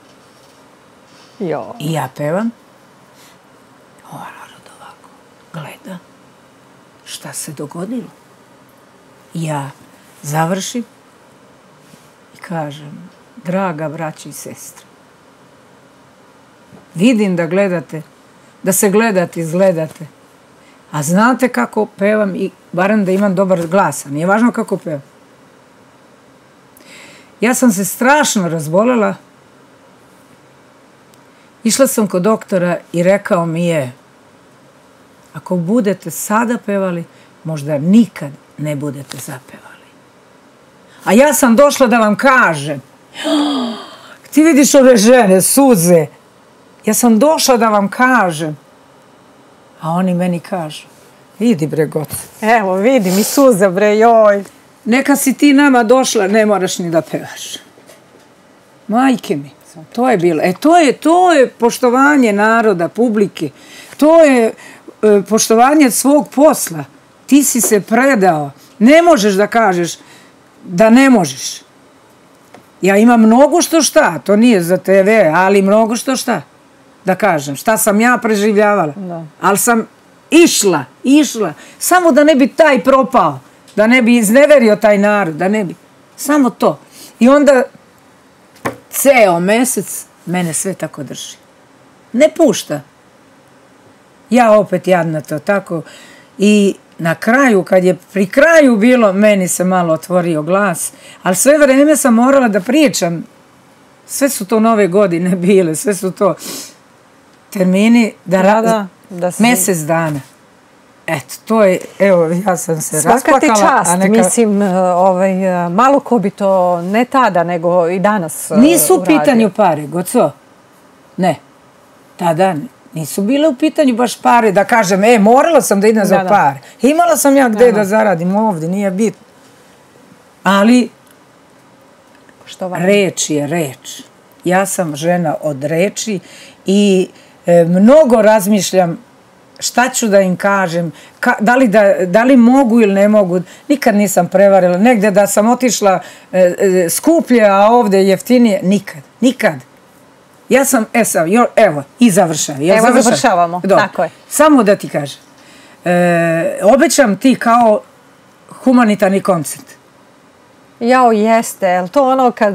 Jo. I ja pevam. Ova narod ovako gleda šta se dogodilo. Ja završim i kažem, draga braća i sestre, vidim da gledate, da se gledate, izgledate, a znate kako pevam i barem da imam dobar glas, a nije važno kako pevam. Ja sam se strašno razbolela. Išla sam kod doktora i rekao mi je, ako budete sada pevali, možda nikad ne budete zapevali. A ja sam došla da vam kažem, ti vidiš ove žene, suze, ja sam došla da vam kažem, a oni meni kažu, vidi bre goc. Evo vidi mi suza bre, joj. Neka si ti nama došla, ne moraš ni da pevaš. Majke mi, to je bilo. To je poštovanje naroda, publike. To je poštovanje svog posla. Ti si se predao. Ne možeš da kažeš da ne možeš. Ja imam mnogo što šta, to nije za TV, ali mnogo što šta da kažem. Šta sam ja preživljavala. Ali sam išla. Samo da ne bi taj propao. Da ne bi izneverio taj narod, da ne bi. Samo to. I onda ceo mesec mene sve tako drži. Ne pušta. Ja opet jadna to tako. I na kraju, kad je pri kraju bilo, meni se malo otvorio glas. Ali sve vreme sam morala da pričam. Sve su to nove godine bile, sve su to termini mesec dana. Eto, to je, evo, ja sam se rasplakala. Svaka ti čast, mislim, malo ko bi to, ne tada, nego i danas uradio. Nisu u pitanju pare, goco. Ne, tada nisu bile u pitanju baš pare, da kažem, morala sam da idem za pare. Imala sam ja gde da zaradim ovde, nije bitno. Ali, reč je reč. Ja sam žena od reči i mnogo razmišljam šta ću da im kažem, da li mogu ili ne mogu. Nikad nisam prevarila. Negde da sam otišla skuplje, a ovde jeftinije. Nikad. Ja sam, evo, i završavam. Evo završavamo, tako je. Samo da ti kažem. Obećam ti kao humanitarni koncert. Jao, jeste. Je li to ono kad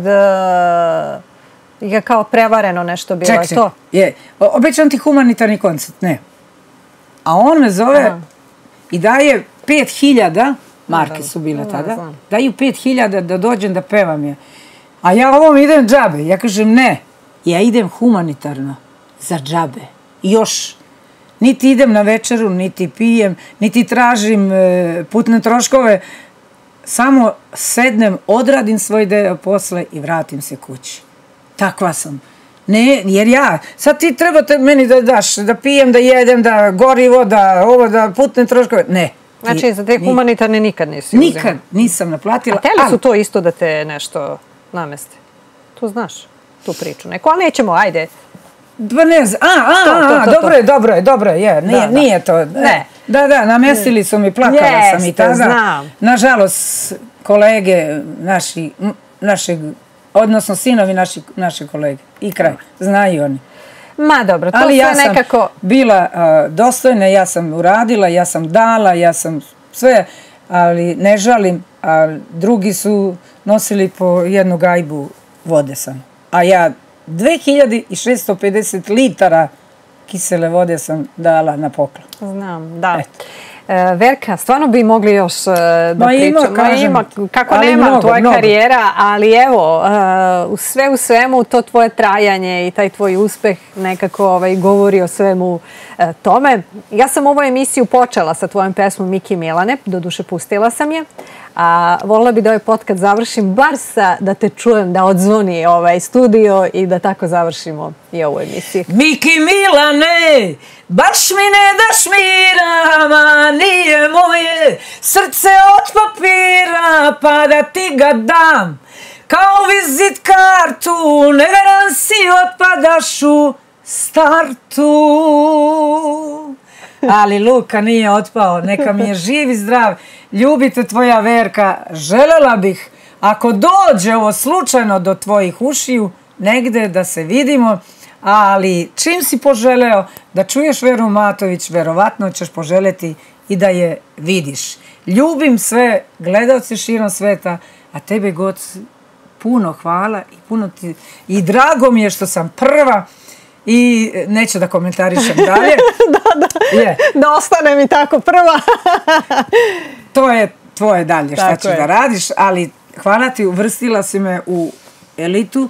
je kao prevareno nešto bilo? Čekaj, obećam ti humanitarni koncert, ne. A on me zove i daje 5.000, marke su bile tada, daju 5.000 da dođem da pevam je. A ja ovom idem džabe. Ja kažem ne, ja idem humanitarno za džabe. Još niti idem na večeru, niti pijem, niti tražim putne troškove. Samo sednem, odradim svoj deo posle i vratim se kući. Takva sam. Ne, jer sad ti trebate meni da daš, da pijem, da jedem, da gorivo, da ovo, da putne troškove. Ne. Znači, za te humanitarne nikad nisi uzimala? Nikad nisam naplatila. A teli su to isto da te nešto nameste? Tu znaš tu priču. Neko, ali nećemo, ajde. Ne znam. Dobro je. Nije to. Da, namestili su mi, plakala sam i tada. Nažalost, kolege našeg, odnosno sinovi naše kolege i kraj, znaju oni. Ma dobro, to sve nekako... Ali ja sam bila dostojna, ja sam uradila, ja sam dala, ja sam sve, ali ne žalim, a drugi su nosili po jednu gajbu vode sam. A ja 2650 litara kisele vode sam dala na poklon. Znam, da. Verka, stvarno bi mogli još da pričamo. Kako nema tvoja karijera, ali evo, sve u svemu to tvoje trajanje i taj tvoj uspeh nekako govori o svemu tome. Ja sam ovu emisiju počela sa tvojom pesmom Miki Milane, doduše pustila sam je, a volila bi da ovaj podcast završim bar da te čujem, da odzvoni ovaj studio i da tako završimo i ovu emisiju. Miki Milane, baš mi ne daš mira, ma nije moje srce od papira, pa da ti ga dam kao vizit kartu, ne veran si otpadaš u startu. Ali Luka nije otpao, neka mi je živ i zdrav. Ljubite tvoja Verka, želela bih, ako dođe ovo slučajno do tvojih ušiju, negde da se vidimo, ali čim si poželeo da čuješ Veru Matović, verovatno ćeš poželjeti i da je vidiš. Ljubim sve gledalce širom sveta, a tebe God puno hvala i drago mi je što sam prva i neću da komentarišem dalje. Da ostane mi tako prva. To je tvoje dalje šta ćeš da radiš, ali hvala ti, uvrstila si me u elitu.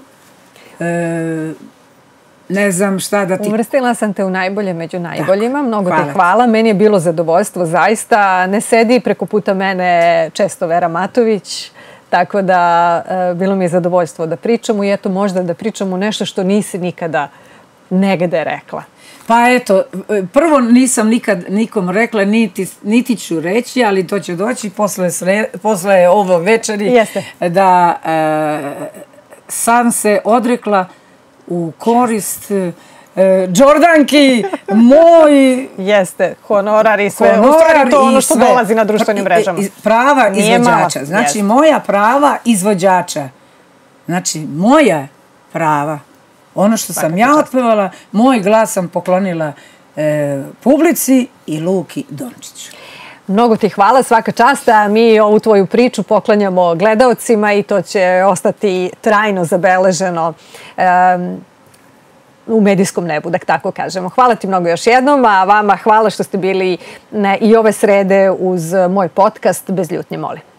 Ne znam šta da ti... Uvrstila sam te u najbolje među najboljima. Mnogo ti hvala. Meni je bilo zadovoljstvo, zaista. Ne sedi preko puta mene često Vera Matović, tako da bilo mi je zadovoljstvo da pričamo i eto možda da pričamo nešto što nisi nikada negde rekla. Pa eto, prvo nisam nikad nikom rekla, niti ću reći, ali to će doći posle ovo večeri, da sam se odrekla u korist Đordanki, moj... Jeste, honorar i sve. U stvari to ono što dolazi na društvenim mrežama. Prava izvođača. Znači, moja prava izvođača. Znači, moja prava. Ono što sam ja otpevala, moj glas sam poklonila publici i Luki Dončiću. Mnogo ti hvala, svaka čast, a mi ovu tvoju priču poklanjamo gledaocima i to će ostati trajno zabeleženo u medijskom nebu, da tako kažemo. Hvala ti mnogo još jednom, a vama hvala što ste bili i ove srede uz moj podcast Bez ljutnje molim.